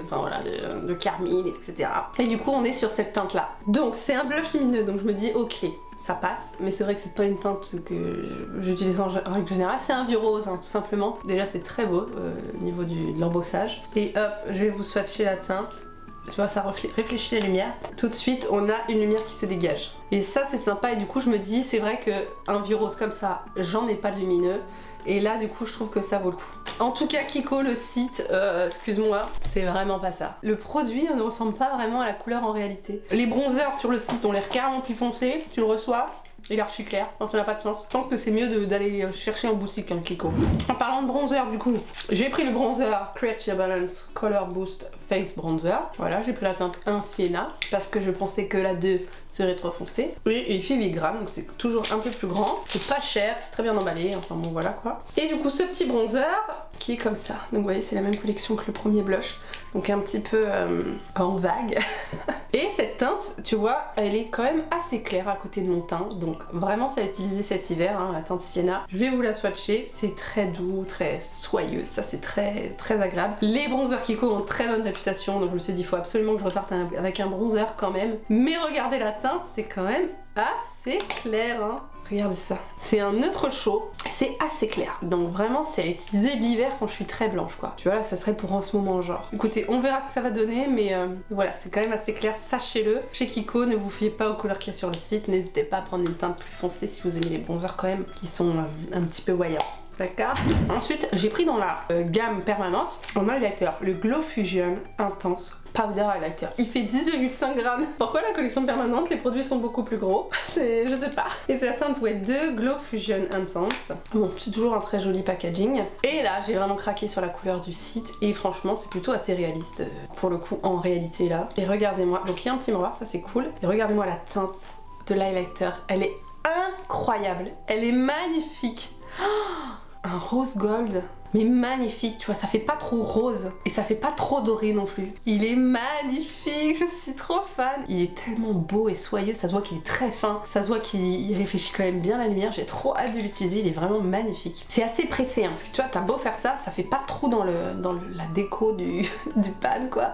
de carmine, etc. Et du coup on est sur cette teinte là. Donc c'est un blush lumineux, donc je me dis ok, ça passe, mais c'est vrai que c'est pas une teinte que j'utilise en règle générale. C'est un vieux rose, hein, tout simplement. Déjà c'est très beau au niveau de l'embossage. Et hop, je vais vous swatcher la teinte. Tu vois, ça réfléchit la lumière. Tout de suite, on a une lumière qui se dégage. Et ça, c'est sympa. Et du coup, je me dis, c'est vrai qu'un vieux rose comme ça, j'en ai pas de lumineux. Et là, du coup, je trouve que ça vaut le coup. En tout cas, Kiko, le site, excuse-moi, c'est vraiment pas ça. Le produit ne ressemble pas vraiment à la couleur en réalité. Les bronzers sur le site ont l'air carrément plus foncés. Tu le reçois, il est archi clair, enfin, ça n'a pas de sens. Je pense que c'est mieux d'aller chercher en boutique un Kiko. En parlant de bronzer, du coup, j'ai pris le bronzer Create Your Balance Color Boost Face Bronzer. Voilà, j'ai pris la teinte 1 Sienna parce que je pensais que la 2 serait trop foncée. Oui, et il fait 8 grammes, donc c'est toujours un peu plus grand. C'est pas cher, c'est très bien emballé, enfin bon voilà quoi. Et du coup, ce petit bronzer qui est comme ça. Donc vous voyez, c'est la même collection que le premier blush. Donc un petit peu en vague. Et cette teinte, tu vois, elle est quand même assez claire à côté de mon teint. Donc vraiment, c'est à utiliser cet hiver, hein, la teinte Sienna. Je vais vous la swatcher. C'est très doux, très soyeux. Ça, c'est très agréable. Les bronzers Kiko ont très bonne réputation. Donc je me suis dit, il faut absolument que je reparte avec un bronzer quand même. Mais regardez la teinte, c'est quand même assez clair, hein. Regardez ça. C'est un neutre chaud, c'est assez clair. Donc vraiment c'est à utiliser l'hiver quand je suis très blanche quoi. Tu vois là ça serait pour en ce moment genre. Écoutez, on verra ce que ça va donner, mais voilà, c'est quand même assez clair, sachez-le. Chez Kiko, ne vous fiez pas aux couleurs qu'il y a sur le site. N'hésitez pas à prendre une teinte plus foncée si vous aimez les bronzers quand même, qui sont un petit peu voyants. D'accord. Ensuite, j'ai pris dans la gamme permanente un highlighter, le Glow Fusion Intense Powder Highlighter. Il fait 10,5 grammes. Pourquoi la collection permanente, les produits sont beaucoup plus gros? Je sais pas. Et c'est la teinte Wet 2 Glow Fusion Intense. Bon, c'est toujours un très joli packaging. Et là, j'ai vraiment craqué sur la couleur du site. Et franchement, c'est plutôt assez réaliste pour le coup en réalité là. Et regardez-moi. Donc il y a un petit miroir, ça c'est cool. Et regardez-moi la teinte de l'highlighter. Elle est incroyable. Elle est magnifique. Oh, un rose gold, mais magnifique, tu vois, ça fait pas trop rose et ça fait pas trop doré non plus. Il est magnifique, je suis trop fan. Il est tellement beau et soyeux, ça se voit qu'il est très fin, ça se voit qu'il réfléchit quand même bien la lumière. J'ai trop hâte de l'utiliser, il est vraiment magnifique. C'est assez pressé, hein, parce que tu vois, t'as beau faire ça, ça fait pas trop dans la déco du pan quoi.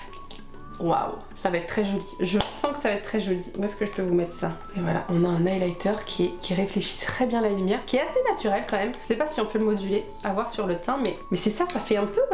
Waouh, ça va être très joli. Je sens que ça va être très joli. Où est-ce que je peux vous mettre ça? Et voilà, on a un highlighter qui réfléchit très bien la lumière, qui est assez naturel quand même. Je sais pas si on peut le moduler, à voir sur le teint, mais c'est ça, ça fait un peu...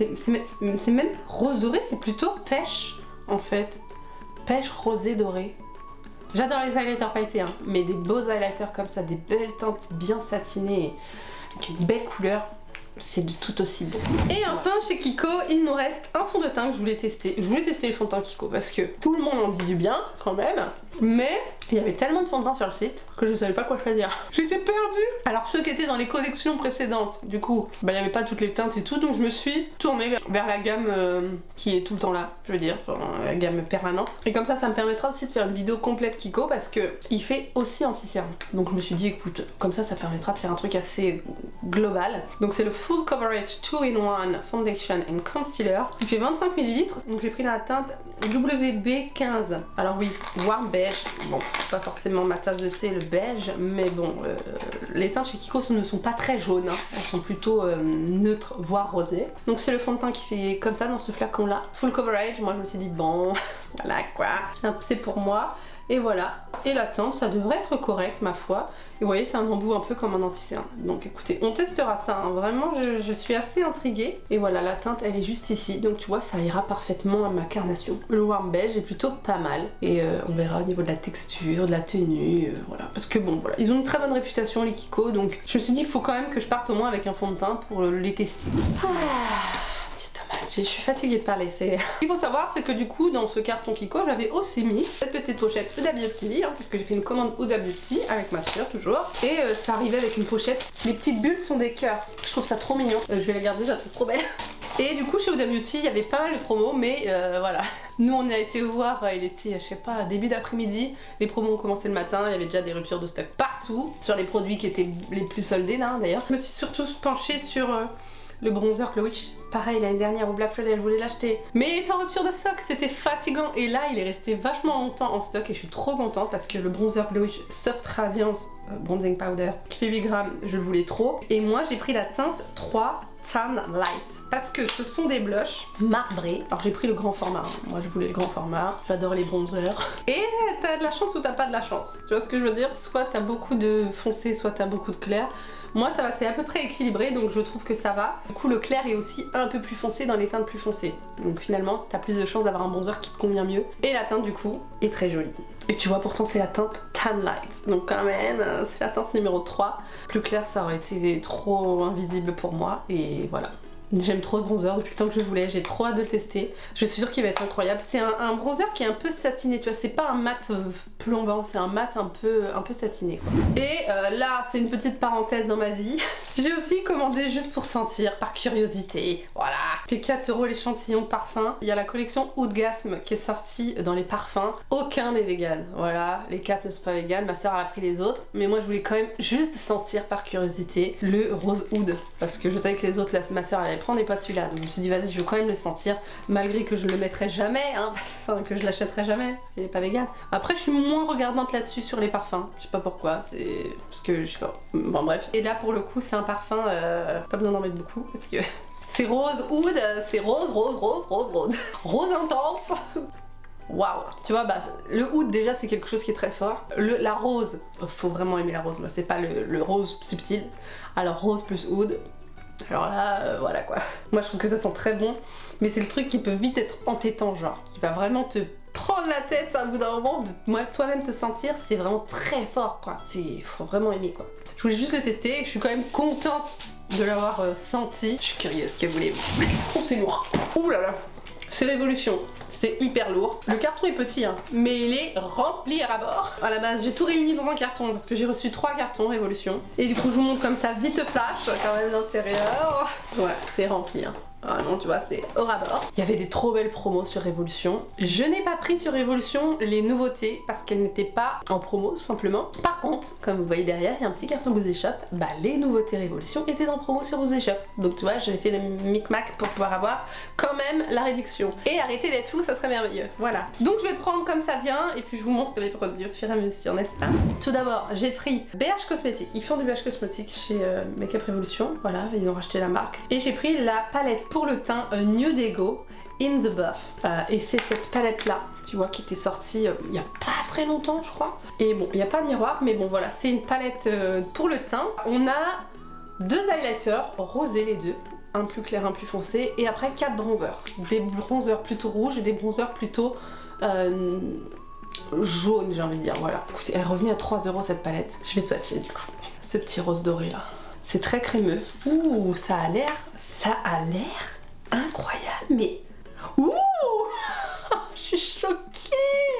c'est même rose doré, c'est plutôt pêche en fait. Pêche rosé doré. J'adore les highlighters pailletés, hein, mais des beaux highlighters comme ça, des belles teintes bien satinées, avec une belle couleur. c'est tout aussi beau. Et enfin chez Kiko, il nous reste un fond de teint que je voulais tester. Je voulais tester les fonds de teint Kiko parce que tout le monde en dit du bien quand même. Mais il y avait tellement de fonds de teint sur le site que je savais pas quoi choisir. J'étais perdue. Alors ceux qui étaient dans les collections précédentes, du coup, bah il y avait pas toutes les teintes et tout, donc je me suis tournée vers la gamme qui est tout le temps là, je veux dire, enfin, la gamme permanente. Et comme ça me permettra aussi de faire une vidéo complète Kiko parce que il fait aussi anti-cerne. Donc je me suis dit, écoute, comme ça permettra de faire un truc assez global. Donc c'est le Full Coverage 2-in-1 Foundation and Concealer. Il fait 25 ml, donc j'ai pris la teinte WB15. Alors oui, warm beige. Bon, pas forcément ma tasse de thé le beige, mais bon, les teintes chez Kiko ne sont pas très jaunes, hein. Elles sont plutôt neutres, voire rosées. Donc c'est le fond de teint qui fait comme ça dans ce flacon là. Full Coverage, moi je me suis dit bon, voilà quoi, c'est pour moi. Et voilà, et la teinte ça devrait être correct ma foi. Et vous voyez c'est un embout un peu comme un anti-cerne. Donc écoutez, on testera ça, hein. Vraiment je suis assez intriguée. Et voilà, la teinte elle est juste ici, donc tu vois ça ira parfaitement à ma carnation. Le warm beige est plutôt pas mal. Et on verra au niveau de la texture, de la tenue, voilà. Parce que bon voilà, ils ont une très bonne réputation les Kiko, donc je me suis dit il faut quand même que je parte au moins avec un fond de teint pour les tester. Je suis fatiguée de parler. Ce qu'il faut savoir, c'est que du coup, dans ce carton Kiko, j'avais aussi mis cette petite pochette Huda Beauty, hein, puisque j'ai fait une commande Huda Beauty avec ma soeur toujours. Et ça arrivait avec une pochette. Les petites bulles sont des cœurs. Je trouve ça trop mignon. Je vais la garder, je la trouve trop belle. Et du coup, chez Huda Beauty, il y avait pas mal de promos, mais voilà. Nous, on a été voir, il était, je sais pas, début d'après-midi. Les promos ont commencé le matin, il y avait déjà des ruptures de stock partout, sur les produits qui étaient les plus soldés, là, d'ailleurs. Je me suis surtout penchée sur le bronzer Chloé Witch. Pareil, l'année dernière au Black Friday, je voulais l'acheter. Mais il était en rupture de stock, c'était fatigant. Et là, il est resté vachement longtemps en stock et je suis trop contente parce que le bronzer Chloé Witch Soft Radiance Bronzing Powder qui fait 8 grammes, je le voulais trop. Et moi, j'ai pris la teinte 3 Tan Light parce que ce sont des blushs marbrés. Alors j'ai pris le grand format, hein. Moi je voulais le grand format, j'adore les bronzers. Et t'as de la chance ou t'as pas de la chance. Tu vois ce que je veux dire? Soit t'as beaucoup de foncé, soit t'as beaucoup de clair. Moi ça va, c'est à peu près équilibré, donc je trouve que ça va. Du coup le clair est aussi un peu plus foncé dans les teintes plus foncées. Donc finalement t'as plus de chances d'avoir un bronzer qui te convient mieux. Et la teinte du coup est très jolie. Et tu vois pourtant c'est la teinte Tan Light. Donc quand même c'est la teinte numéro 3. Plus clair ça aurait été trop invisible pour moi. Et voilà. J'aime trop ce bronzer depuis le temps que je voulais, j'ai trop hâte de le tester. Je suis sûre qu'il va être incroyable. C'est un bronzer qui est un peu satiné, tu vois, c'est pas un mat plombant, c'est un mat un peu satiné quoi. Et là, c'est une petite parenthèse dans ma vie. J'ai aussi commandé juste pour sentir, par curiosité. Voilà. C'est 4 € l'échantillon de parfum. Il y a la collection Oudgasme qui est sortie dans les parfums. Aucun n'est vegan. Voilà, les 4 ne sont pas vegan. Ma soeur elle a pris les autres. Mais moi je voulais quand même juste sentir par curiosité le rose oud. Parce que je savais que les autres, ma soeur elle allait prendre et pas celui-là. Donc je me suis dit vas-y je veux quand même le sentir. Malgré que je le mettrai jamais, hein, enfin que je l'achèterai jamais. Parce qu'il est pas vegan. Après je suis moins regardante là-dessus sur les parfums. Je sais pas pourquoi. C'est parce que je sais pas. Bon bref. Et là pour le coup c'est un parfum, pas besoin d'en mettre beaucoup. Parce que c'est rose oud, c'est rose. Rose intense. Waouh. Tu vois, bah, le oud déjà c'est quelque chose qui est très fort. La rose, faut vraiment aimer la rose. Moi c'est pas le rose subtil. Alors rose plus oud. Alors là, voilà quoi. Moi je trouve que ça sent très bon. Mais c'est le truc qui peut vite être entêtant, genre. Qui va vraiment te prendre la tête à bout d'un moment. De toi-même te sentir, c'est vraiment très fort quoi. Faut vraiment aimer quoi. Je voulais juste le tester et je suis quand même contente de l'avoir senti. Je suis curieuse, que voulez-vous? Oh c'est lourd. Ouh là là. C'est Révolution, c'est hyper lourd. Le carton est petit hein, mais il est rempli à ras-bord. À la base j'ai tout réuni dans un carton parce que j'ai reçu 3 cartons Révolution. Et du coup je vous montre comme ça vite flash quand même l'intérieur. Ouais c'est rempli hein. Vraiment tu vois c'est au ras-bord. Il y avait des trop belles promos sur Révolution. Je n'ai pas pris sur Révolution les nouveautés parce qu'elles n'étaient pas en promo tout simplement. Par contre comme vous voyez derrière il y a un petit carton Boozy Shop. Bah les nouveautés Révolution étaient en promo sur Boozy Shop. Donc tu vois j'avais fait le micmac pour pouvoir avoir quand même la réduction. Et arrêter d'être flou ça serait merveilleux. Voilà. Donc je vais prendre comme ça vient et puis je vous montre les produits au fur et à mesure n'est-ce pas. Tout d'abord j'ai pris BH Cosmetics. Ils font du BH Cosmetics chez Makeup Révolution. Voilà ils ont racheté la marque. Et j'ai pris la palette pour le teint Nude Ego in the Buff. Et c'est cette palette là, tu vois, qui était sortie il n'y a pas très longtemps je crois. Et bon, il n'y a pas de miroir, mais bon voilà, c'est une palette pour le teint. On a 2 highlighters rosés les deux. Un plus clair, un plus foncé. Et après 4 bronzers. Des bronzers plutôt rouges et des bronzers plutôt jaunes j'ai envie de dire. Voilà. Écoutez, elle revenait à 3 € cette palette. Je vais swatcher du coup. Ce petit rose doré là. C'est très crémeux. Ouh, ça a l'air incroyable, mais... Ouh je suis choquée.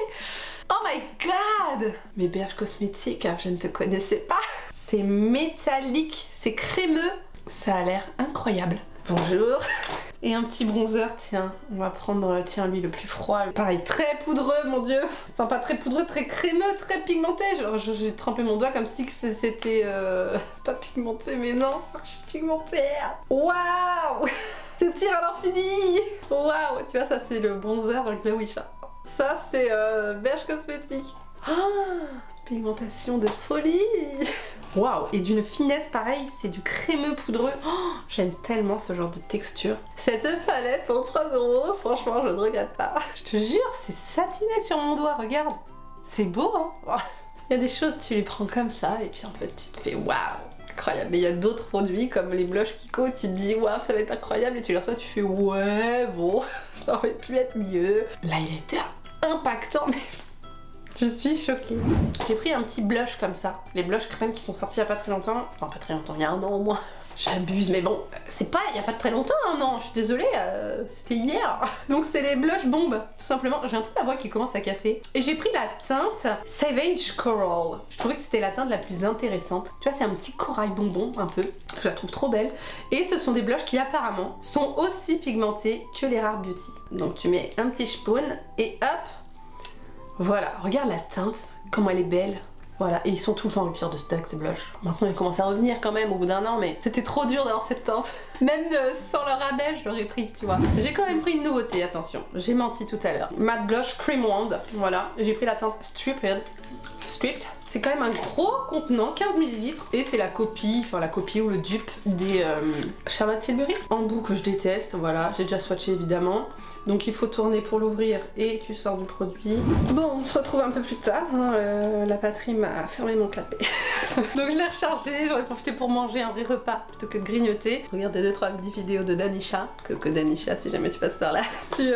Oh my god. Mes berges cosmétiques, je ne te connaissais pas. C'est métallique, c'est crémeux. Ça a l'air incroyable. Bonjour. Et un petit bronzer, tiens, on va prendre, tiens, lui le plus froid. Pareil, très poudreux, mon dieu. Enfin, pas très poudreux, très crémeux, très pigmenté. Genre, j'ai trempé mon doigt comme si c'était pas pigmenté, mais non, c'est archi pigmenté. Waouh. C'est tir à l'infini. Waouh, tu vois, ça c'est le bronzer Glowy Charm. Ça c'est beige cosmétique. Ah, pigmentation de folie. Waouh, et d'une finesse pareil, c'est du crémeux poudreux. Oh, j'aime tellement ce genre de texture. Cette palette pour 3 €, franchement, je ne regrette pas. Je te jure, c'est satiné sur mon doigt, regarde. C'est beau, hein. Il y a des choses, tu les prends comme ça, et puis en fait, tu te fais waouh, incroyable. Mais il y a d'autres produits, comme les blushs Kiko, tu te dis waouh, ça va être incroyable, et tu les reçois, tu fais ouais, bon, ça aurait pu être mieux. L'highlighter impactant, mais... Je suis choquée. J'ai pris un petit blush comme ça. Les blushs crème qui sont sortis il y a pas très longtemps. Enfin pas très longtemps, il y a 1 an au moins. J'abuse, mais bon, c'est pas il y a pas très longtemps, un an. Je suis désolée, c'était hier. Donc c'est les blush bombes, tout simplement. J'ai un peu la voix qui commence à casser. Et j'ai pris la teinte Savage Coral. Je trouvais que c'était la teinte la plus intéressante. Tu vois, c'est un petit corail bonbon, un peu. Je la trouve trop belle. Et ce sont des blushs qui apparemment sont aussi pigmentés que les Rare Beauty. Donc tu mets un petit spoon et hop. Voilà, regarde la teinte, comment elle est belle. Voilà, et ils sont tout le temps en rupture de stock ces blushs. Maintenant ils commencent à revenir quand même au bout d'1 an, mais c'était trop dur d'avoir cette teinte. Même sans le rabais, je l'aurais prise, tu vois. J'ai quand même pris une nouveauté, attention. J'ai menti tout à l'heure. Matte blush Cream Wand, voilà. J'ai pris la teinte Stripped. C'est quand même un gros contenant, 15 ml. Et c'est la copie, enfin la copie ou le dupe des Charlotte Tilbury. Embout que je déteste, voilà. J'ai déjà swatché évidemment. Donc il faut tourner pour l'ouvrir et tu sors du produit. Bon, on se retrouve un peu plus tard, hein, la batterie m'a fermé mon clapet. Donc je l'ai rechargé, j'en ai profité pour manger un vrai repas plutôt que de grignoter. Regardez 2-3 vidéos de Danisha, que Danisha si jamais tu passes par là. Tu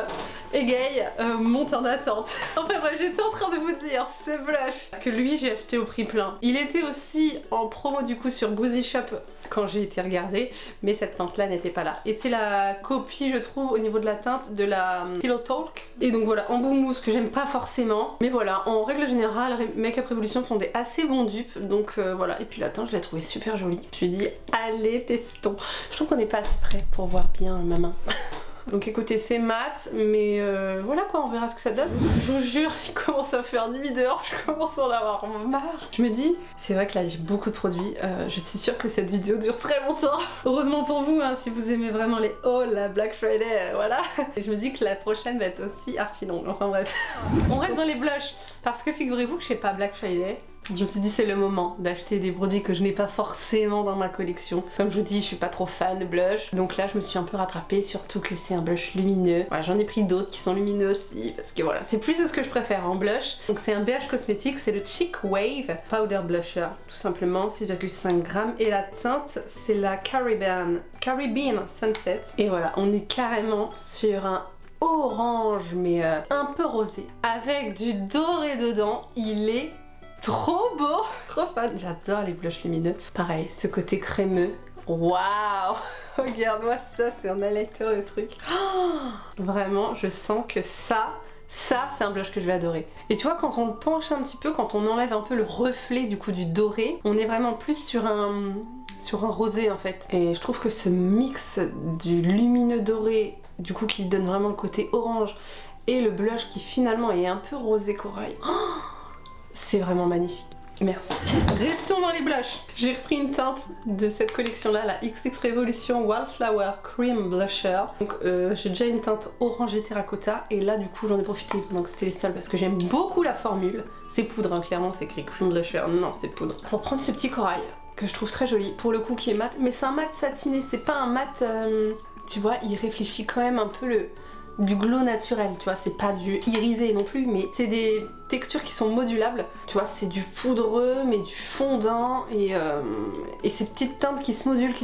égayes mon temps d'attente. Enfin bref, j'étais en train de vous dire, ce blush que lui j'ai acheté au prix plein. Il était aussi en promo du coup sur Boozy Shop quand j'ai été regarder, mais cette teinte là n'était pas là. Et c'est la copie je trouve au niveau de la teinte de la Pillow Talk. Et donc voilà, en bout mousse que j'aime pas forcément. Mais voilà, en règle générale, Makeup Revolution font des assez bons dupes. Donc voilà, et puis la teinte je l'ai trouvée super jolie. Je me suis dit, allez testons. Je trouve qu'on n'est pas assez prêt pour voir bien ma main. Donc écoutez, c'est mat, mais voilà quoi, on verra ce que ça donne. Je vous jure, il commence à faire nuit dehors, je commence à en avoir marre. Je me dis, c'est vrai que là j'ai beaucoup de produits, je suis sûre que cette vidéo dure très longtemps. Heureusement pour vous, hein, si vous aimez vraiment les hauls, la Black Friday, voilà. Et je me dis que la prochaine va être aussi archi longue, enfin bref. On reste dans les blushs, parce que figurez-vous que je sais pas Black Friday. Je me suis dit c'est le moment d'acheter des produits que je n'ai pas forcément dans ma collection. Comme je vous dis, je suis pas trop fan de blush. Donc là je me suis un peu rattrapée, surtout que c'est un blush lumineux. Voilà, j'en ai pris d'autres qui sont lumineux aussi, parce que voilà, c'est plus de ce que je préfère en blush. Donc c'est un beige cosmétique, c'est le Cheek Wave Powder Blusher. Tout simplement 6,5 grammes. Et la teinte, c'est la Caribbean Sunset. Et voilà, on est carrément sur un orange, mais un peu rosé. Avec du doré dedans, il est trop beau, trop fan. J'adore les blushs lumineux. Pareil, ce côté crémeux. Waouh, regarde-moi ça, c'est un highlighter le truc. Oh, vraiment, je sens que ça c'est un blush que je vais adorer. Et tu vois, quand on le penche un petit peu, quand on enlève un peu le reflet du coup du doré, on est vraiment plus sur un rosé en fait. Et je trouve que ce mix du lumineux doré, du coup qui donne vraiment le côté orange, et le blush qui finalement est un peu rosé corail. Oh, c'est vraiment magnifique. Merci. Restons dans les blushs. J'ai repris une teinte de cette collection là, la XX Revolution Wildflower Cream Blusher. Donc j'ai déjà une teinte orangée terracotta et là du coup j'en ai profité pendant que c'était les stalls parce que j'aime beaucoup la formule. C'est poudre, hein, clairement c'est écrit Cream Blusher, non c'est poudre. Pour prendre ce petit corail que je trouve très joli, pour le coup qui est mat, mais c'est un mat satiné, c'est pas un mat, tu vois, il réfléchit quand même un peu du glow naturel, tu vois, c'est pas du irisé non plus, mais c'est des textures qui sont modulables, tu vois, c'est du poudreux mais du fondant et ces petites teintes qui se modulent,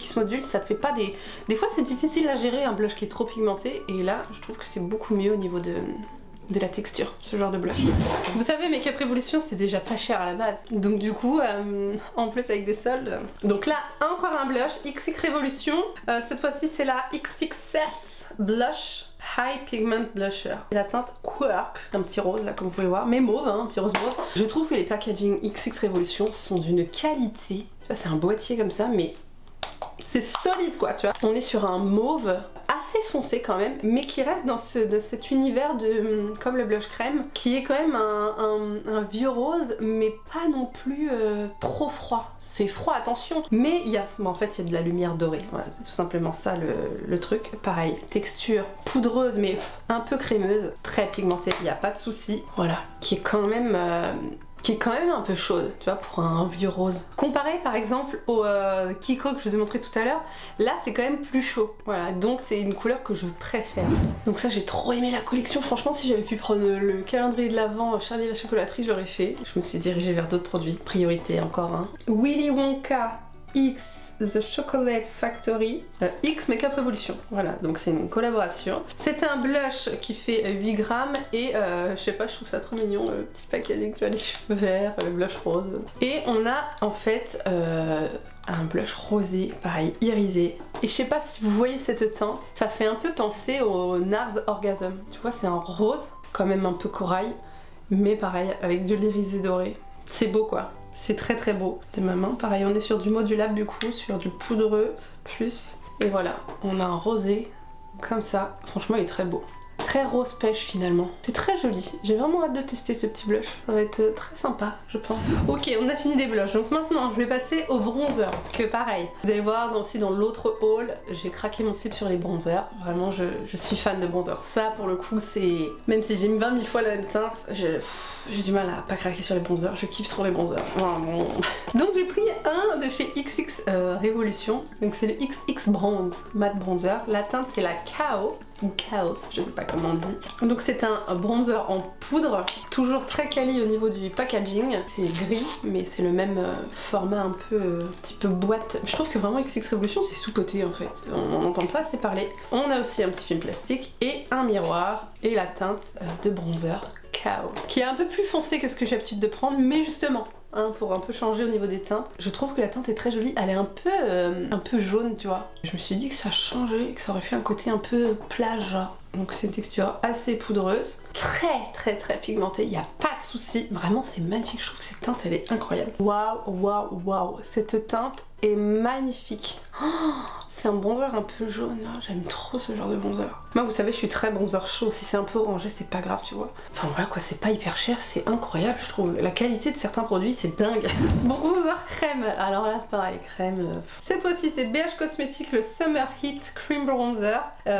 ça te fait pas des fois c'est difficile à gérer un blush qui est trop pigmenté et là je trouve que c'est beaucoup mieux au niveau de la texture, ce genre de blush. Vous savez, Make Up Revolution c'est déjà pas cher à la base, donc du coup en plus avec des soldes. Donc là encore un blush XX Revolution, cette fois-ci c'est la XXS Blush High Pigment Blusher. C'est la teinte Quirk, un petit rose là comme vous pouvez voir, mais mauve, hein, un petit rose mauve. Je trouve que les packaging XX Revolution sont d'une qualité, c'est un boîtier comme ça mais c'est solide quoi, tu vois. On est sur un mauve assez foncé quand même, mais qui reste dans cet univers de comme le blush crème, qui est quand même un vieux rose, mais pas non plus trop froid. C'est froid, attention, mais il y a, en fait, il y a de la lumière dorée. Voilà, c'est tout simplement ça le truc. Pareil, texture poudreuse, mais un peu crémeuse, très pigmentée, il n'y a pas de souci. Voilà, qui est quand même un peu chaude, tu vois, pour un vieux rose. Comparé par exemple au Kiko que je vous ai montré tout à l'heure, là c'est quand même plus chaud. Voilà, donc c'est une couleur que je préfère. Donc ça, j'ai trop aimé la collection. Franchement, si j'avais pu prendre le calendrier de l'Avent Charlie la chocolaterie, j'aurais fait. Je me suis dirigée vers d'autres produits. Priorité encore un. Willy Wonka X The Chocolate Factory X Make Up Revolution. Voilà, donc c'est une collaboration. C'est un blush qui fait 8 grammes et je sais pas, je trouve ça trop mignon, le petit packaging, tu vois, les cheveux verts, le blush rose. Et on a en fait un blush rosé, pareil, irisé. Et je sais pas si vous voyez cette teinte, ça fait un peu penser au NARS Orgasm. Tu vois, c'est un rose, quand même un peu corail, mais pareil, avec de l'irisé doré. C'est beau quoi. C'est très très beau. De ma main, pareil, on est sur du modulable du coup, sur du poudreux plus. Et voilà, on a un rosé comme ça. Franchement, il est très beau. Très rose pêche finalement. C'est très joli. J'ai vraiment hâte de tester ce petit blush. Ça va être très sympa, je pense. Ok, on a fini des blushs. Donc maintenant, je vais passer au bronzer. Parce que pareil, vous allez voir aussi dans l'autre haul, j'ai craqué mon slip sur les bronzers. Vraiment, je suis fan de bronzer. Ça, pour le coup, c'est... Même si j'ai mis 20 000 fois la même teinte, j'ai du mal à pas craquer sur les bronzers. Je kiffe trop les bronzers. Vraiment. Donc j'ai pris un de chez XX Revolution. Donc c'est le XX Bronze Matte Bronzer. La teinte, c'est la Kao. Ou Chaos, je sais pas comment on dit. Donc c'est un bronzer en poudre, toujours très quali au niveau du packaging. C'est gris, mais c'est le même format un peu, petit peu boîte. Je trouve que vraiment XX Revolution c'est sous-coté en fait. On n'entend pas assez parler. On a aussi un petit film plastique et un miroir et la teinte de bronzer Kao, qui est un peu plus foncé que ce que j'ai l'habitude de prendre, mais justement, hein, pour un peu changer au niveau des teintes. Je trouve que la teinte est très jolie, elle est un peu jaune, tu vois. Je me suis dit que ça changeait, que ça aurait fait un côté un peu plage, genre. Donc c'est une texture assez poudreuse, très pigmentée, il n'y a pas de souci. Vraiment c'est magnifique, je trouve que cette teinte elle est incroyable. Waouh, cette teinte est magnifique. Oh, c'est un bronzer un peu jaune là, j'aime trop ce genre de bronzer. Moi vous savez je suis très bronzer chaud, si c'est un peu orangé c'est pas grave tu vois. Enfin voilà quoi, c'est pas hyper cher, c'est incroyable je trouve. La qualité de certains produits c'est dingue. Bronzer crème, alors là c'est pareil, crème. Cette fois-ci c'est BH Cosmetics le Summer Heat Cream Bronzer,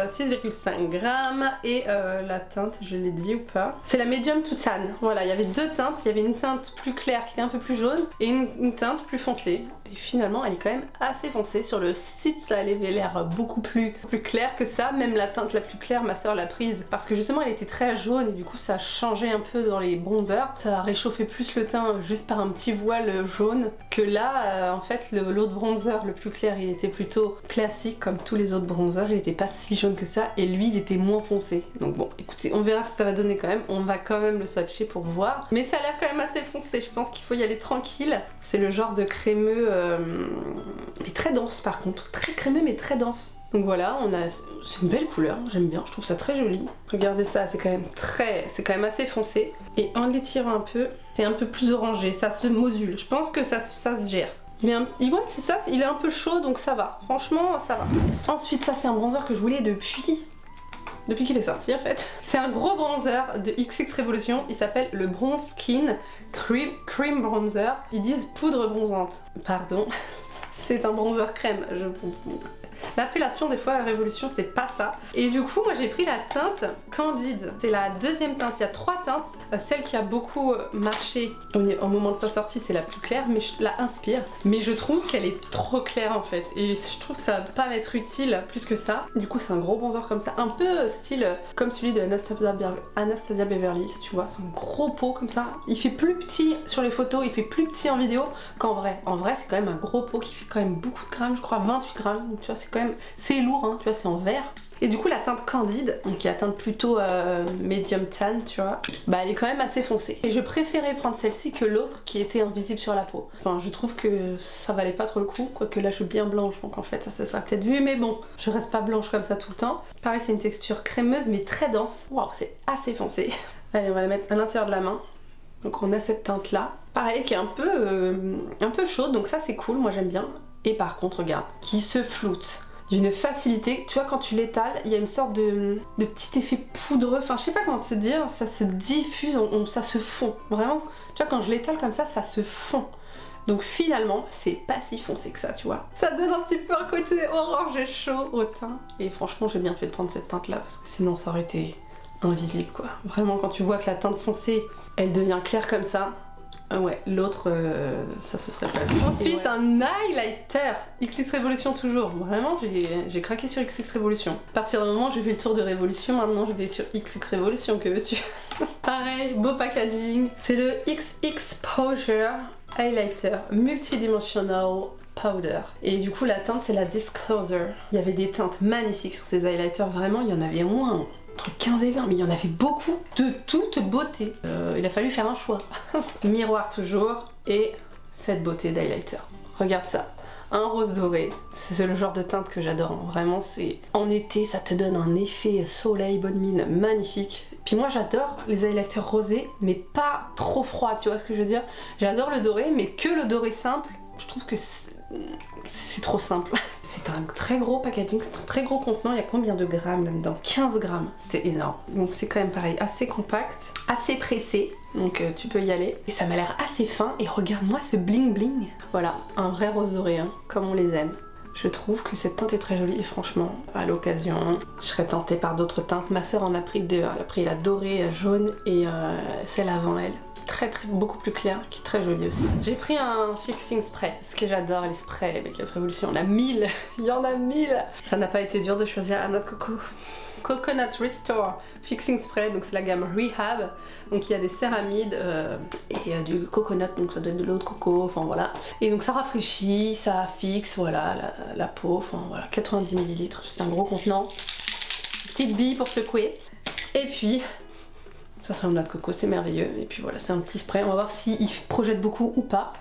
6,5 grammes. Et la teinte, je l'ai dit ou pas, c'est la Medium to Tan. Voilà, il y avait deux teintes, il y avait une teinte plus claire qui était un peu plus jaune et une teinte plus foncée. Et finalement elle est quand même assez foncée. Sur le site ça avait l'air beaucoup plus clair que ça. Même la teinte la plus claire ma soeur l'a prise parce que justement elle était très jaune et du coup ça a changé un peu dans les bronzers. Ça a réchauffé plus le teint juste par un petit voile jaune que là en fait l'autre bronzer le plus clair il était plutôt classique comme tous les autres bronzers. Il n'était pas si jaune que ça et lui il était moins foncé. Donc bon écoutez, on verra ce que ça va donner quand même. On va quand même le swatcher pour voir. Mais ça a l'air quand même assez foncé. Je pense qu'il faut y aller tranquille. C'est le genre de crémeux mais très dense par contre, très crémeux mais très dense. Donc voilà, c'est une belle couleur, j'aime bien, je trouve ça très joli. Regardez ça, c'est quand même assez foncé. Et en l'étirant un peu, c'est un peu plus orangé, ça se module. Je pense que ça se gère. Ouais, c'est ça, il est un peu chaud donc ça va. Franchement, ça va. Ensuite, ça c'est un bronzer que je voulais depuis qu'il est sorti en fait. C'est un gros bronzer de XX Revolution, il s'appelle le Bronze Skin Cream Bronzer. Ils disent poudre bronzante. Pardon, c'est un bronzer crème. L'appellation des fois à Révolution c'est pas ça. Et du coup moi j'ai pris la teinte Candide. C'est la deuxième teinte, il y a trois teintes. Celle qui a beaucoup marché au moment de sa sortie c'est la plus claire, mais je la inspire. Mais je trouve qu'elle est trop claire en fait. Et je trouve que ça va pas m'être utile plus que ça. Du coup c'est un gros bronzer comme ça, un peu style comme celui de Anastasia Beverly Hills, tu vois. C'est un gros pot comme ça. Il fait plus petit sur les photos, il fait plus petit en vidéo qu'en vrai. En vrai c'est quand même un gros pot qui fait quand même beaucoup de grammes, je crois 28 grammes. Donc tu vois c'est quand même, c'est lourd hein, tu vois c'est en verre. Et du coup la teinte Candide, donc qui est la teinte plutôt medium tan, tu vois, bah elle est quand même assez foncée. Et je préférais prendre celle-ci que l'autre qui était invisible sur la peau. Enfin je trouve que ça valait pas trop le coup, quoique là je suis bien blanche donc en fait ça se sera peut-être vu, mais bon, je reste pas blanche comme ça tout le temps. Pareil c'est une texture crémeuse mais très dense. Waouh, c'est assez foncé. Allez, on va la mettre à l'intérieur de la main. Donc on a cette teinte là, pareil qui est un peu chaude, donc ça c'est cool, moi j'aime bien. Et par contre regarde, qui se floute d'une facilité, tu vois quand tu l'étales, il y a une sorte de petit effet poudreux, enfin je sais pas comment te dire, ça se diffuse, ça se fond, vraiment, tu vois quand je l'étale comme ça se fond. Donc finalement, c'est pas si foncé que ça, tu vois. Ça donne un petit peu un côté orange et chaud au teint. Et franchement j'ai bien fait de prendre cette teinte là, parce que sinon ça aurait été invisible quoi. Vraiment quand tu vois que la teinte foncée elle devient claire comme ça, ouais, l'autre ça se serait pas vu. Ensuite ouais. Un highlighter XX Révolution toujours. Vraiment j'ai craqué sur XX Révolution. À partir du moment où j'ai fait le tour de Révolution, maintenant je vais sur XX Révolution, que veux-tu. Pareil, beau packaging. C'est le XX-Posure Highlighter Multidimensional Powder. Et du coup la teinte c'est la Disclosure. Il y avait des teintes magnifiques sur ces highlighters, vraiment il y en avait moins. Entre 15 et 20, mais il y en avait beaucoup de toute beauté. Il a fallu faire un choix. Miroir toujours, et cette beauté d'highlighter. Regarde ça, un rose doré. C'est le genre de teinte que j'adore. Vraiment, c'est en été, ça te donne un effet soleil, bonne mine, magnifique. Puis moi j'adore les highlighters rosés, mais pas trop froids, tu vois ce que je veux dire. J'adore le doré, mais que le doré simple. Je trouve que c'est trop simple. C'est un très gros packaging, c'est un très gros contenant. Il y a combien de grammes là-dedans? 15 grammes, c'est énorme. Donc c'est quand même pareil, assez compact, assez pressé. Donc tu peux y aller. Et ça m'a l'air assez fin. Et regarde-moi ce bling bling. Voilà, un vrai rose doré, hein, comme on les aime. Je trouve que cette teinte est très jolie et franchement, à l'occasion, je serais tentée par d'autres teintes. Ma soeur en a pris deux. Elle a pris la dorée jaune et celle avant elle. Beaucoup plus clair, qui est très joli aussi. J'ai pris un fixing spray, parce que j'adore les sprays Makeup Revolution, il y en a 1000, il y en a 1000. Ça n'a pas été dur de choisir la noix de coco. Coconut Restore Fixing Spray, donc c'est la gamme Rehab, donc il y a des céramides et du coconut, donc ça donne de l'eau de coco, enfin voilà. Et donc ça rafraîchit, ça fixe, voilà, la peau, enfin voilà, 90 ml, c'est un gros contenant. Petite bille pour secouer. Et puis ça c'est un noix de coco, c'est merveilleux. Et puis voilà, c'est un petit spray, on va voir s'il projette beaucoup ou pas.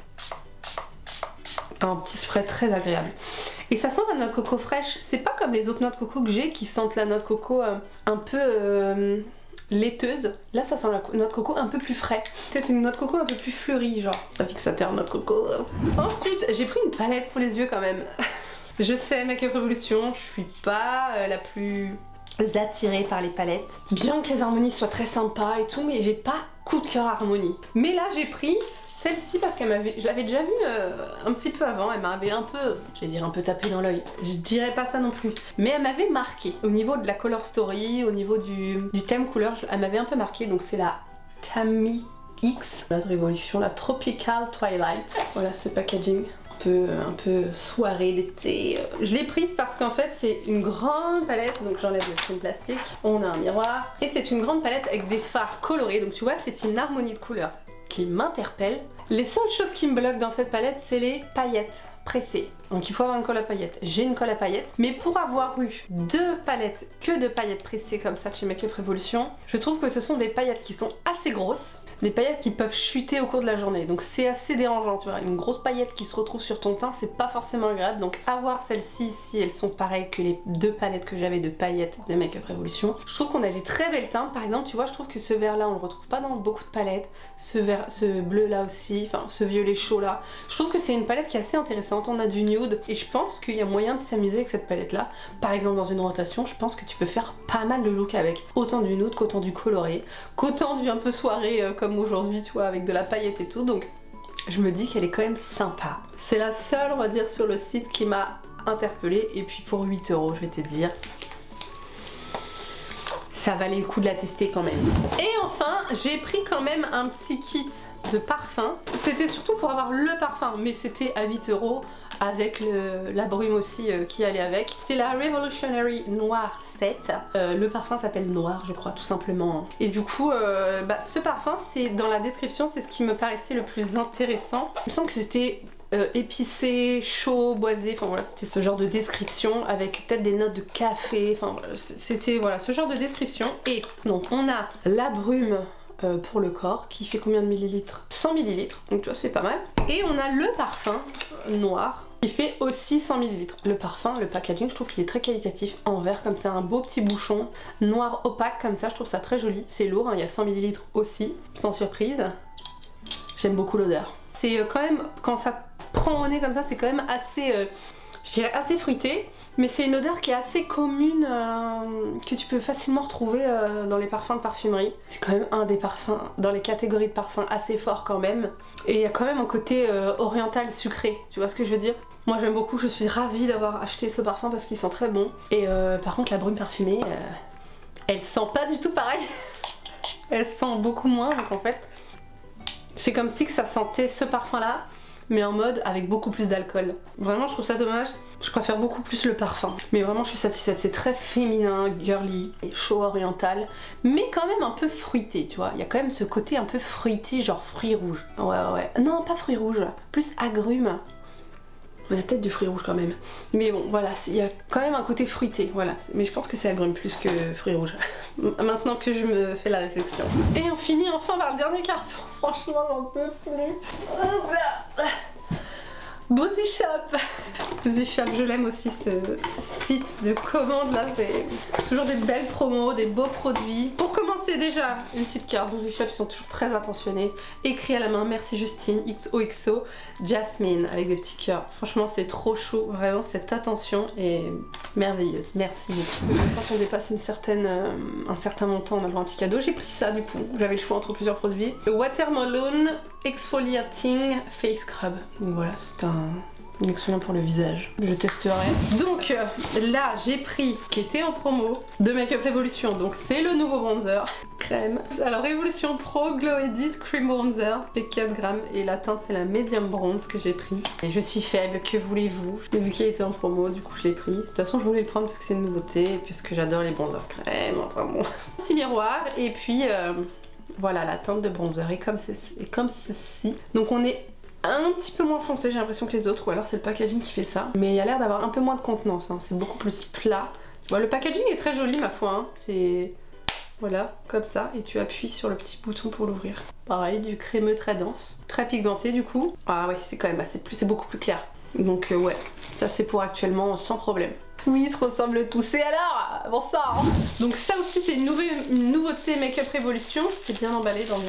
Un petit spray très agréable. Et ça sent la noix de coco fraîche. C'est pas comme les autres noix de coco que j'ai qui sentent la noix de coco un peu laiteuse. Là ça sent la noix de coco un peu plus frais. Peut-être une noix de coco un peu plus fleurie, genre. Un fixateur noix de coco. Ensuite, j'ai pris une palette pour les yeux quand même. Je sais, Makeup Revolution, je suis pas la plus attirée par les palettes. Bien que les harmonies soient très sympas et tout, mais j'ai pas coup de cœur harmonie. Mais là j'ai pris celle-ci parce qu'elle m'avait, je l'avais déjà vue un petit peu avant, elle m'avait un peu, je vais dire un peu tapé dans l'œil. Je dirais pas ça non plus, mais elle m'avait marqué au niveau de la color story, au niveau du thème couleur, elle m'avait un peu marqué. Donc c'est la Tammy X, la Révolution, la Tropical Twilight. Voilà ce packaging. Un peu soirée d'été. Je l'ai prise parce qu'en fait c'est une grande palette, donc j'enlève le film plastique, on a un miroir, et c'est une grande palette avec des fards colorés, donc tu vois c'est une harmonie de couleurs qui m'interpelle. Les seules choses qui me bloquent dans cette palette c'est les paillettes pressées, donc il faut avoir une colle à paillettes. J'ai une colle à paillettes, mais pour avoir eu deux palettes que de paillettes pressées comme ça de chez Makeup Revolution, je trouve que ce sont des paillettes qui sont assez grosses, des paillettes qui peuvent chuter au cours de la journée, donc c'est assez dérangeant, tu vois. Une grosse paillette qui se retrouve sur ton teint, c'est pas forcément agréable. Donc avoir celles-ci, si elles sont pareilles que les deux palettes que j'avais de paillettes de Makeup Revolution, je trouve qu'on a des très belles teintes. Par exemple, tu vois, je trouve que ce vert là on le retrouve pas dans beaucoup de palettes, ce bleu là aussi, enfin ce violet chaud là. Je trouve que c'est une palette qui est assez intéressante. On a du nude et je pense qu'il y a moyen de s'amuser avec cette palette là. Par exemple dans une rotation, je pense que tu peux faire pas mal de looks avec, autant du nude qu'autant du coloré, qu'autant du un peu soirée comme aujourd'hui, tu vois, avec de la paillette et tout. Donc je me dis qu'elle est quand même sympa. C'est la seule, on va dire, sur le site qui m'a interpellée. Et puis pour 8 €, je vais te dire, ça valait le coup de la tester quand même. Et enfin, j'ai pris quand même un petit kit de parfum. C'était surtout pour avoir le parfum, mais c'était à 8 € avec la brume aussi qui allait avec. C'est la Revolutionary Noir 7. Le parfum s'appelle Noir, je crois, tout simplement. Et du coup, ce parfum, c'est dans la description, c'est ce qui me paraissait le plus intéressant. Il me semble que c'était épicé, chaud, boisé, enfin voilà, c'était ce genre de description avec peut-être des notes de café, enfin voilà, c'était voilà, ce genre de description. Et donc on a la brume pour le corps qui fait combien de millilitres? 100 millilitres, donc tu vois c'est pas mal. Et on a le parfum noir qui fait aussi 100 millilitres. Le parfum, le packaging, je trouve qu'il est très qualitatif en verre comme ça, un beau petit bouchon noir opaque comme ça, je trouve ça très joli. C'est lourd, hein, il y a 100 millilitres aussi, sans surprise. J'aime beaucoup l'odeur. C'est quand même, quand ça prend au nez comme ça, c'est quand même assez, je dirais assez fruité. Mais c'est une odeur qui est assez commune, que tu peux facilement retrouver dans les parfums de parfumerie. C'est quand même un des parfums, dans les catégories de parfums assez fort quand même. Et il y a quand même un côté oriental sucré, tu vois ce que je veux dire? Moi j'aime beaucoup, je suis ravie d'avoir acheté ce parfum parce qu'il sent très bon. Et par contre la brume parfumée, elle sent pas du tout pareil. Elle sent beaucoup moins, donc en fait, c'est comme si que ça sentait ce parfum là, mais en mode avec beaucoup plus d'alcool. Vraiment je trouve ça dommage. Je préfère beaucoup plus le parfum. Mais vraiment je suis satisfaite, c'est très féminin, girly, et chaud oriental, mais quand même un peu fruité, tu vois. Il y a quand même ce côté un peu fruité, genre fruits rouges. Ouais. Non, pas fruits rouges, plus agrumes. Il y a peut-être du fruit rouge quand même. Mais bon, voilà, il y a quand même un côté fruité, voilà. Mais je pense que c'est agrumes plus que fruits rouges. Maintenant que je me fais la réflexion. Et on finit enfin par le dernier carton. Franchement, j'en peux plus. Boozy Shop. Boozy Shop, je l'aime aussi ce site de commande là, c'est toujours des belles promos, des beaux produits. Pour commencer déjà, une petite carte, Boozy Shop ils sont toujours très attentionnés. Écrit à la main, merci Justine, XOXO, Jasmine, avec des petits cœurs. Franchement c'est trop chaud, vraiment cette attention est merveilleuse, merci beaucoup. Quand on dépasse un certain montant, on a le droit à un petit cadeau, j'ai pris ça du coup, j'avais le choix entre plusieurs produits. Le Watermelon Exfoliating Face Scrub, donc voilà c'est une exfoliant pour le visage, je testerai. Donc là j'ai pris, qui était en promo, de Make Up Revolution, donc c'est le nouveau bronzer crème. Alors Revolution Pro Glow Edit Cream Bronzer, P4 grammes, et la teinte c'est la Medium Bronze que j'ai pris. Et je suis faible, que voulez-vous? J'ai vu qu'il était en promo, du coup je l'ai pris. De toute façon je voulais le prendre parce que c'est une nouveauté, et puisque j'adore les bronzers crème, enfin bon. Petit miroir, et puis voilà la teinte de bronzer est comme ceci. Donc on est un petit peu moins foncé j'ai l'impression que les autres, ou alors c'est le packaging qui fait ça. Mais il y a l'air d'avoir un peu moins de contenance, hein. C'est beaucoup plus plat. Bon, le packaging est très joli ma foi, hein. C'est voilà, comme ça, et tu appuies sur le petit bouton pour l'ouvrir. Pareil, du crémeux très dense, très pigmenté du coup. Ah ouais, c'est quand même c'est beaucoup plus clair. Donc ouais, ça c'est pour actuellement sans problème. Oui, ils se ressemblent tous. Et alors, bon ça hein. Donc ça aussi c'est une nouveauté Make Up Revolution. C'était bien emballé dans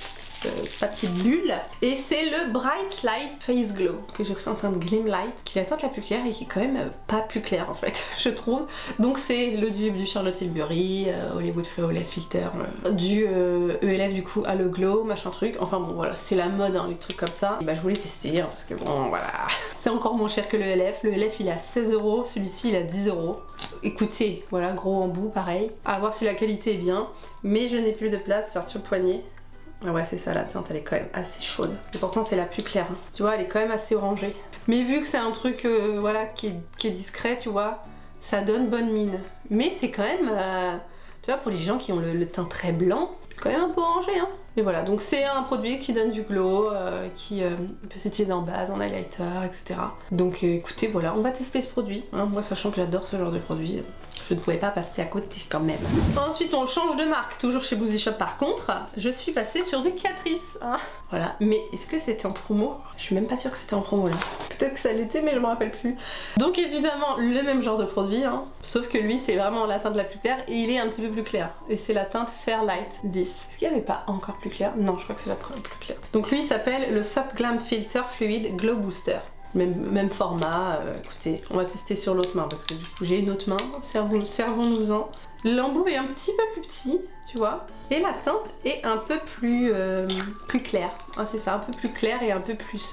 papier de bulle. Et c'est le Bright Light Face Glow que j'ai pris en teinte Glim Light, qui est la teinte la plus claire et qui est quand même pas plus claire en fait, je trouve. Donc c'est le dupe du Charlotte Tilbury, Hollywood Flawless Filter, du ELF du coup à le Glow, machin truc. Enfin bon voilà, c'est la mode hein, les trucs comme ça. Et bah je voulais tester hein, parce que bon voilà, c'est encore moins cher que le ELF. Le ELF il est à 16 €, celui-ci il est à 10 €. Écoutez, voilà, gros embout pareil. À voir si la qualité est bien, mais je n'ai plus de place, faire sur le poignet. Ah ouais c'est ça, la teinte elle est quand même assez chaude. Et pourtant c'est la plus claire, hein. Tu vois elle est quand même assez orangée. Mais vu que c'est un truc voilà, qui est discret tu vois, ça donne bonne mine. Mais c'est quand même, tu vois pour les gens qui ont le teint très blanc, c'est quand même un peu orangé hein. Et voilà, donc c'est un produit qui donne du glow, qui peut s'utiliser en base, en highlighter, etc. Donc écoutez voilà, on va tester ce produit, hein. Moi sachant que j'adore ce genre de produit, je ne pouvais pas passer à côté quand même. Ensuite on change de marque, toujours chez Boozy Shop par contre, je suis passée sur du Catrice, hein. Voilà, mais est-ce que c'était en promo? Je suis même pas sûre que c'était en promo là. Peut-être que ça l'était mais je me rappelle plus. Donc évidemment le même genre de produit, hein. Sauf que lui c'est vraiment la teinte la plus claire et il est un petit peu plus clair. Et c'est la teinte Fairlight 10. Est-ce qu'il n'y avait pas encore plus clair? Non, je crois que c'est la plus claire. Donc lui il s'appelle le Soft Glam Filter Fluid Glow Booster. Même format, écoutez, on va tester sur l'autre main parce que du coup j'ai une autre main, servons-nous-en. L'embout est un petit peu plus petit, tu vois, et la teinte est un peu plus claire. Ah, c'est ça, un peu plus claire et un peu plus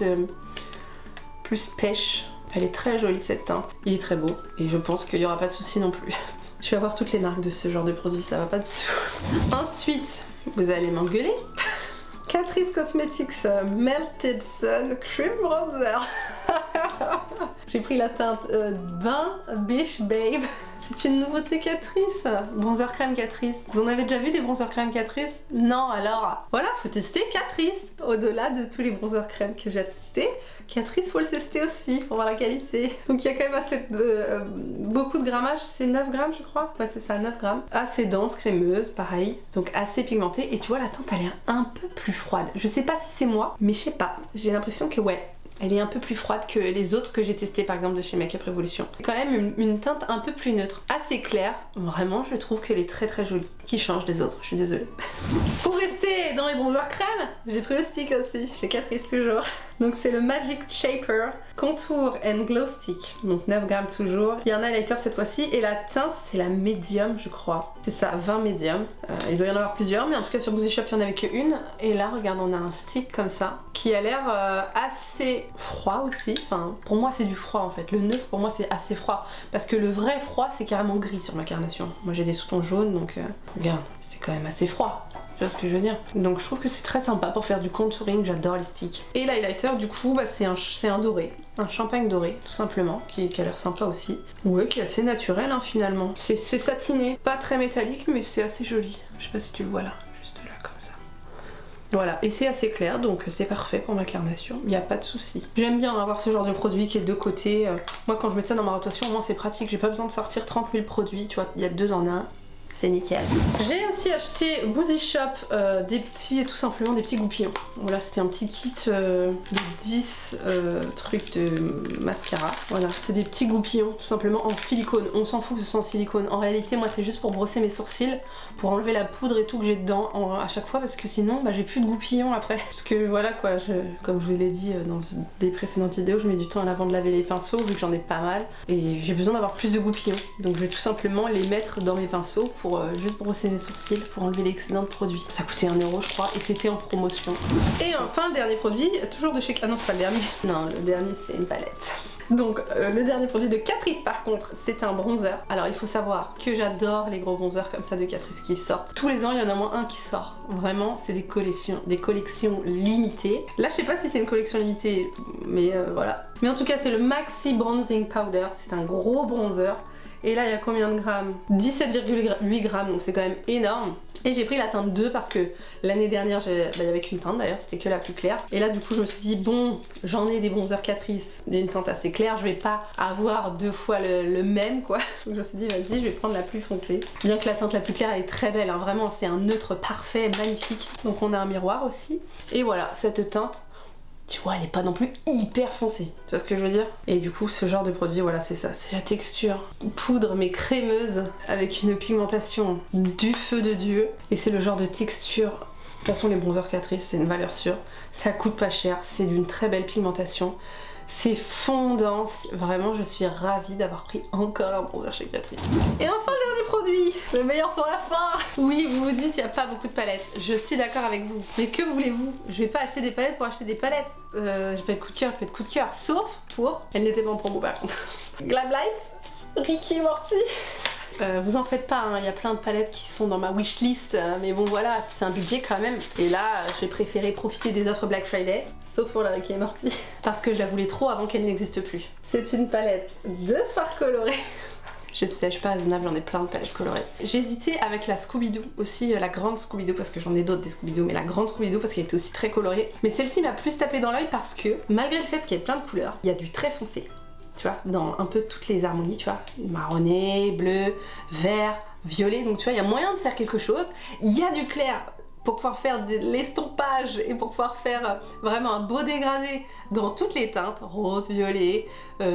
pêche. Elle est très jolie cette teinte, il est très beau et je pense qu'il n'y aura pas de souci non plus. Je vais avoir toutes les marques de ce genre de produit, ça va pas du tout. Ensuite, vous allez m'engueuler. Catrice Cosmetics Melted Sun Cream Bronzer. J'ai pris la teinte Bain Beach Babe. C'est une nouveauté Catrice. Bronzer crème Catrice. Vous en avez déjà vu des bronzers crème Catrice? Non, alors voilà, faut tester Catrice. Au-delà de tous les bronzers crème que j'ai testés, Catrice faut le tester aussi pour voir la qualité. Donc il y a quand même assez beaucoup de grammage, c'est 9 grammes je crois. Ouais c'est ça, 9 grammes. Assez dense, crémeuse, pareil. Donc assez pigmentée. Et tu vois la teinte elle est un peu plus froide. Je sais pas si c'est moi, mais je sais pas. J'ai l'impression que ouais. Elle est un peu plus froide que les autres que j'ai testé par exemple de chez Makeup Revolution. C'est quand même une teinte un peu plus neutre, assez claire. Vraiment je trouve qu'elle est très jolie. Qui change des autres, je suis désolée. Pour rester dans les bronzers crème, j'ai pris le stick aussi, chez Catrice toujours. Donc c'est le Magic Shaper Contour and Glow Stick. Donc 9 grammes toujours. Il y a un highlighter cette fois-ci et la teinte c'est la médium je crois. C'est ça, 20 médium. Il doit y en avoir plusieurs mais en tout cas sur Boozy Shop il n'y en avait qu'une. Et là regarde on a un stick comme ça qui a l'air assez froid aussi. Enfin pour moi c'est du froid en fait. Le neutre pour moi c'est assez froid. Parce que le vrai froid c'est carrément gris sur ma carnation. Moi j'ai des sous-tons jaunes donc regarde c'est quand même assez froid. Tu vois ce que je veux dire? Donc je trouve que c'est très sympa pour faire du contouring, j'adore les sticks. Et l'highlighter du coup bah, c'est un doré, un champagne doré tout simplement, qui a l'air sympa aussi. Ouais, qui est assez naturel hein, finalement. C'est satiné, pas très métallique mais c'est assez joli. Je sais pas si tu le vois là, juste là comme ça. Voilà, et c'est assez clair donc c'est parfait pour ma carnation, il n'y a pas de souci. J'aime bien avoir ce genre de produit qui est de côté. Moi quand je mets ça dans ma rotation au moins c'est pratique, j'ai pas besoin de sortir 30 000 produits, tu vois, il y a 2 en 1. C'est nickel. J'ai aussi acheté Boozy Shop des petits, tout simplement des petits goupillons. Voilà, c'était un petit kit de 10 trucs de mascara. Voilà, c'est des petits goupillons tout simplement en silicone. On s'en fout que ce soit en silicone. En réalité, moi c'est juste pour brosser mes sourcils, pour enlever la poudre et tout que j'ai dedans à chaque fois parce que sinon bah, j'ai plus de goupillons après. Parce que voilà quoi, comme je vous l'ai dit dans des précédentes vidéos, je mets du temps avant de laver les pinceaux vu que j'en ai pas mal. Et j'ai besoin d'avoir plus de goupillons. Donc je vais tout simplement les mettre dans mes pinceaux pour juste brosser mes sourcils pour enlever l'excédent de produit. Ça coûtait 1 € je crois et c'était en promotion. Et enfin le dernier produit, toujours de chez... Ah non c'est pas le dernier. Non le dernier c'est une palette. Donc le dernier produit de Catrice par contre c'est un bronzer. Alors il faut savoir que j'adore les gros bronzers comme ça de Catrice qui sortent. Tous les ans il y en a au moins un qui sort. Vraiment c'est des collections limitées. Là je sais pas si c'est une collection limitée mais voilà. Mais en tout cas c'est le Maxi Bronzing Powder. C'est un gros bronzer. Et là il y a combien de grammes? 17,8 grammes donc c'est quand même énorme. Et j'ai pris la teinte 2 parce que l'année dernière il y avait qu'une teinte d'ailleurs, c'était que la plus claire. Et là du coup je me suis dit bon j'en ai des bronzers Catrice, il y a une teinte assez claire, je vais pas avoir 2 fois le même quoi. Donc je me suis dit vas-y je vais prendre la plus foncée. Bien que la teinte la plus claire elle est très belle hein, vraiment c'est un neutre parfait, magnifique. Donc on a un miroir aussi. Et voilà cette teinte. Tu vois, elle est pas non plus hyper foncée. Tu vois ce que je veux dire? Et du coup, ce genre de produit, voilà, c'est ça. C'est la texture poudre mais crémeuse avec une pigmentation du feu de Dieu. Et c'est le genre de texture. De toute façon, les bronzers Catrice, c'est une valeur sûre. Ça coûte pas cher. C'est d'une très belle pigmentation. C'est fondant. Vraiment, je suis ravie d'avoir pris encore un bronzer chez Catrice. Et enfin, le dernier produit, le meilleur pour la fin. Oui, vous vous dites, il n'y a pas beaucoup de palettes. Je suis d'accord avec vous. Mais que voulez-vous? Je vais pas acheter des palettes pour acheter des palettes. Je peux être coup de cœur, je peux être coup de cœur. Sauf pour... Elle n'était pas en promo par contre. Glam Light, Ricky et Morty. Vous en faites pas, il y a plein de palettes qui sont dans ma wishlist, mais bon voilà, c'est un budget quand même. Et là, j'ai préféré profiter des offres Black Friday, sauf pour la Ricky et Morty, parce que je la voulais trop avant qu'elle n'existe plus. C'est une palette de fards colorés. Je sais, je suis pas raisonnable, j'en ai plein de palettes colorées. J'ai hésité avec la Scooby-Doo aussi, la grande Scooby-Doo, parce que j'en ai d'autres des Scooby-Doo, mais la grande Scooby-Doo parce qu'elle était aussi très colorée. Mais celle-ci m'a plus tapé dans l'œil parce que, malgré le fait qu'il y ait plein de couleurs, il y a du très foncé. Tu vois, dans un peu toutes les harmonies, tu vois, marronné, bleu, vert, violet, donc tu vois, il y a moyen de faire quelque chose. Il y a du clair pour pouvoir faire de l'estompage et pour pouvoir faire vraiment un beau dégradé dans toutes les teintes, rose, violet,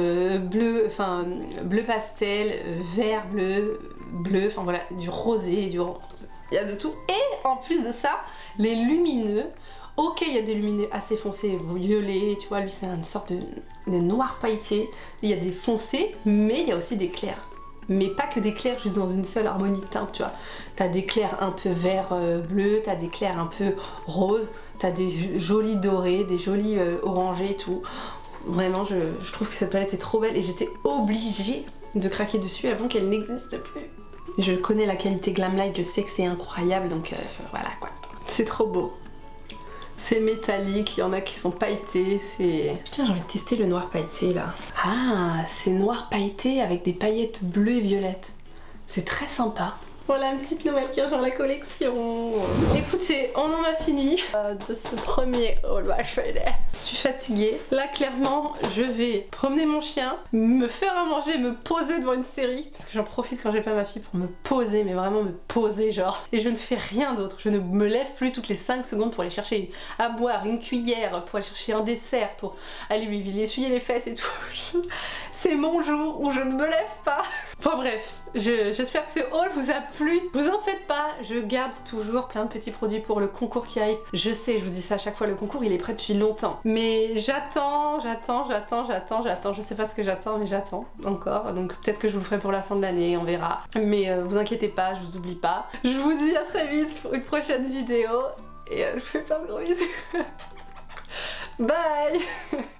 bleu, enfin bleu pastel, vert, bleu, enfin voilà, du rosé, du rose, il y a de tout. Et en plus de ça, les lumineux. Ok, il y a des lumineux assez foncés, violets, tu vois, lui c'est une sorte de noir pailleté. Il y a des foncés, mais il y a aussi des clairs. Mais pas que des clairs juste dans une seule harmonie de teinte, tu vois. T'as des clairs un peu vert bleu, t'as des clairs un peu rose, t'as des jolis dorés, des jolis orangés et tout. Vraiment, je trouve que cette palette est trop belle et j'étais obligée de craquer dessus avant qu'elle n'existe plus. Je connais la qualité Glam Light, je sais que c'est incroyable, donc voilà quoi. C'est trop beau. C'est métallique, il y en a qui sont pailletés, c'est... Tiens, j'ai envie de tester le noir pailleté là. Ah, c'est noir pailleté avec des paillettes bleues et violettes. C'est très sympa. Voilà une petite nouvelle qui rejoint la collection. Écoutez, on en a fini de ce premier haul Black Friday. Je suis fatiguée. Là, clairement, je vais promener mon chien, me faire à manger, me poser devant une série. Parce que j'en profite quand j'ai pas ma fille pour me poser, mais vraiment me poser genre. Et je ne fais rien d'autre. Je ne me lève plus toutes les 5 secondes pour aller chercher à boire, une cuillère, pour aller chercher un dessert, pour aller lui essuyer les fesses et tout. C'est mon jour où je ne me lève pas. Enfin bref, j'espère que ce haul vous a plu. Vous en faites pas, je garde toujours plein de petits produits pour le concours qui arrive. Je sais, je vous dis ça à chaque fois, le concours il est prêt depuis longtemps. Mais j'attends. Je sais pas ce que j'attends, mais j'attends encore. Donc peut-être que je vous le ferai pour la fin de l'année, on verra. Mais vous inquiétez pas, je vous oublie pas. Je vous dis à très vite pour une prochaine vidéo. Et je vous fais plein de gros bisous. Bye.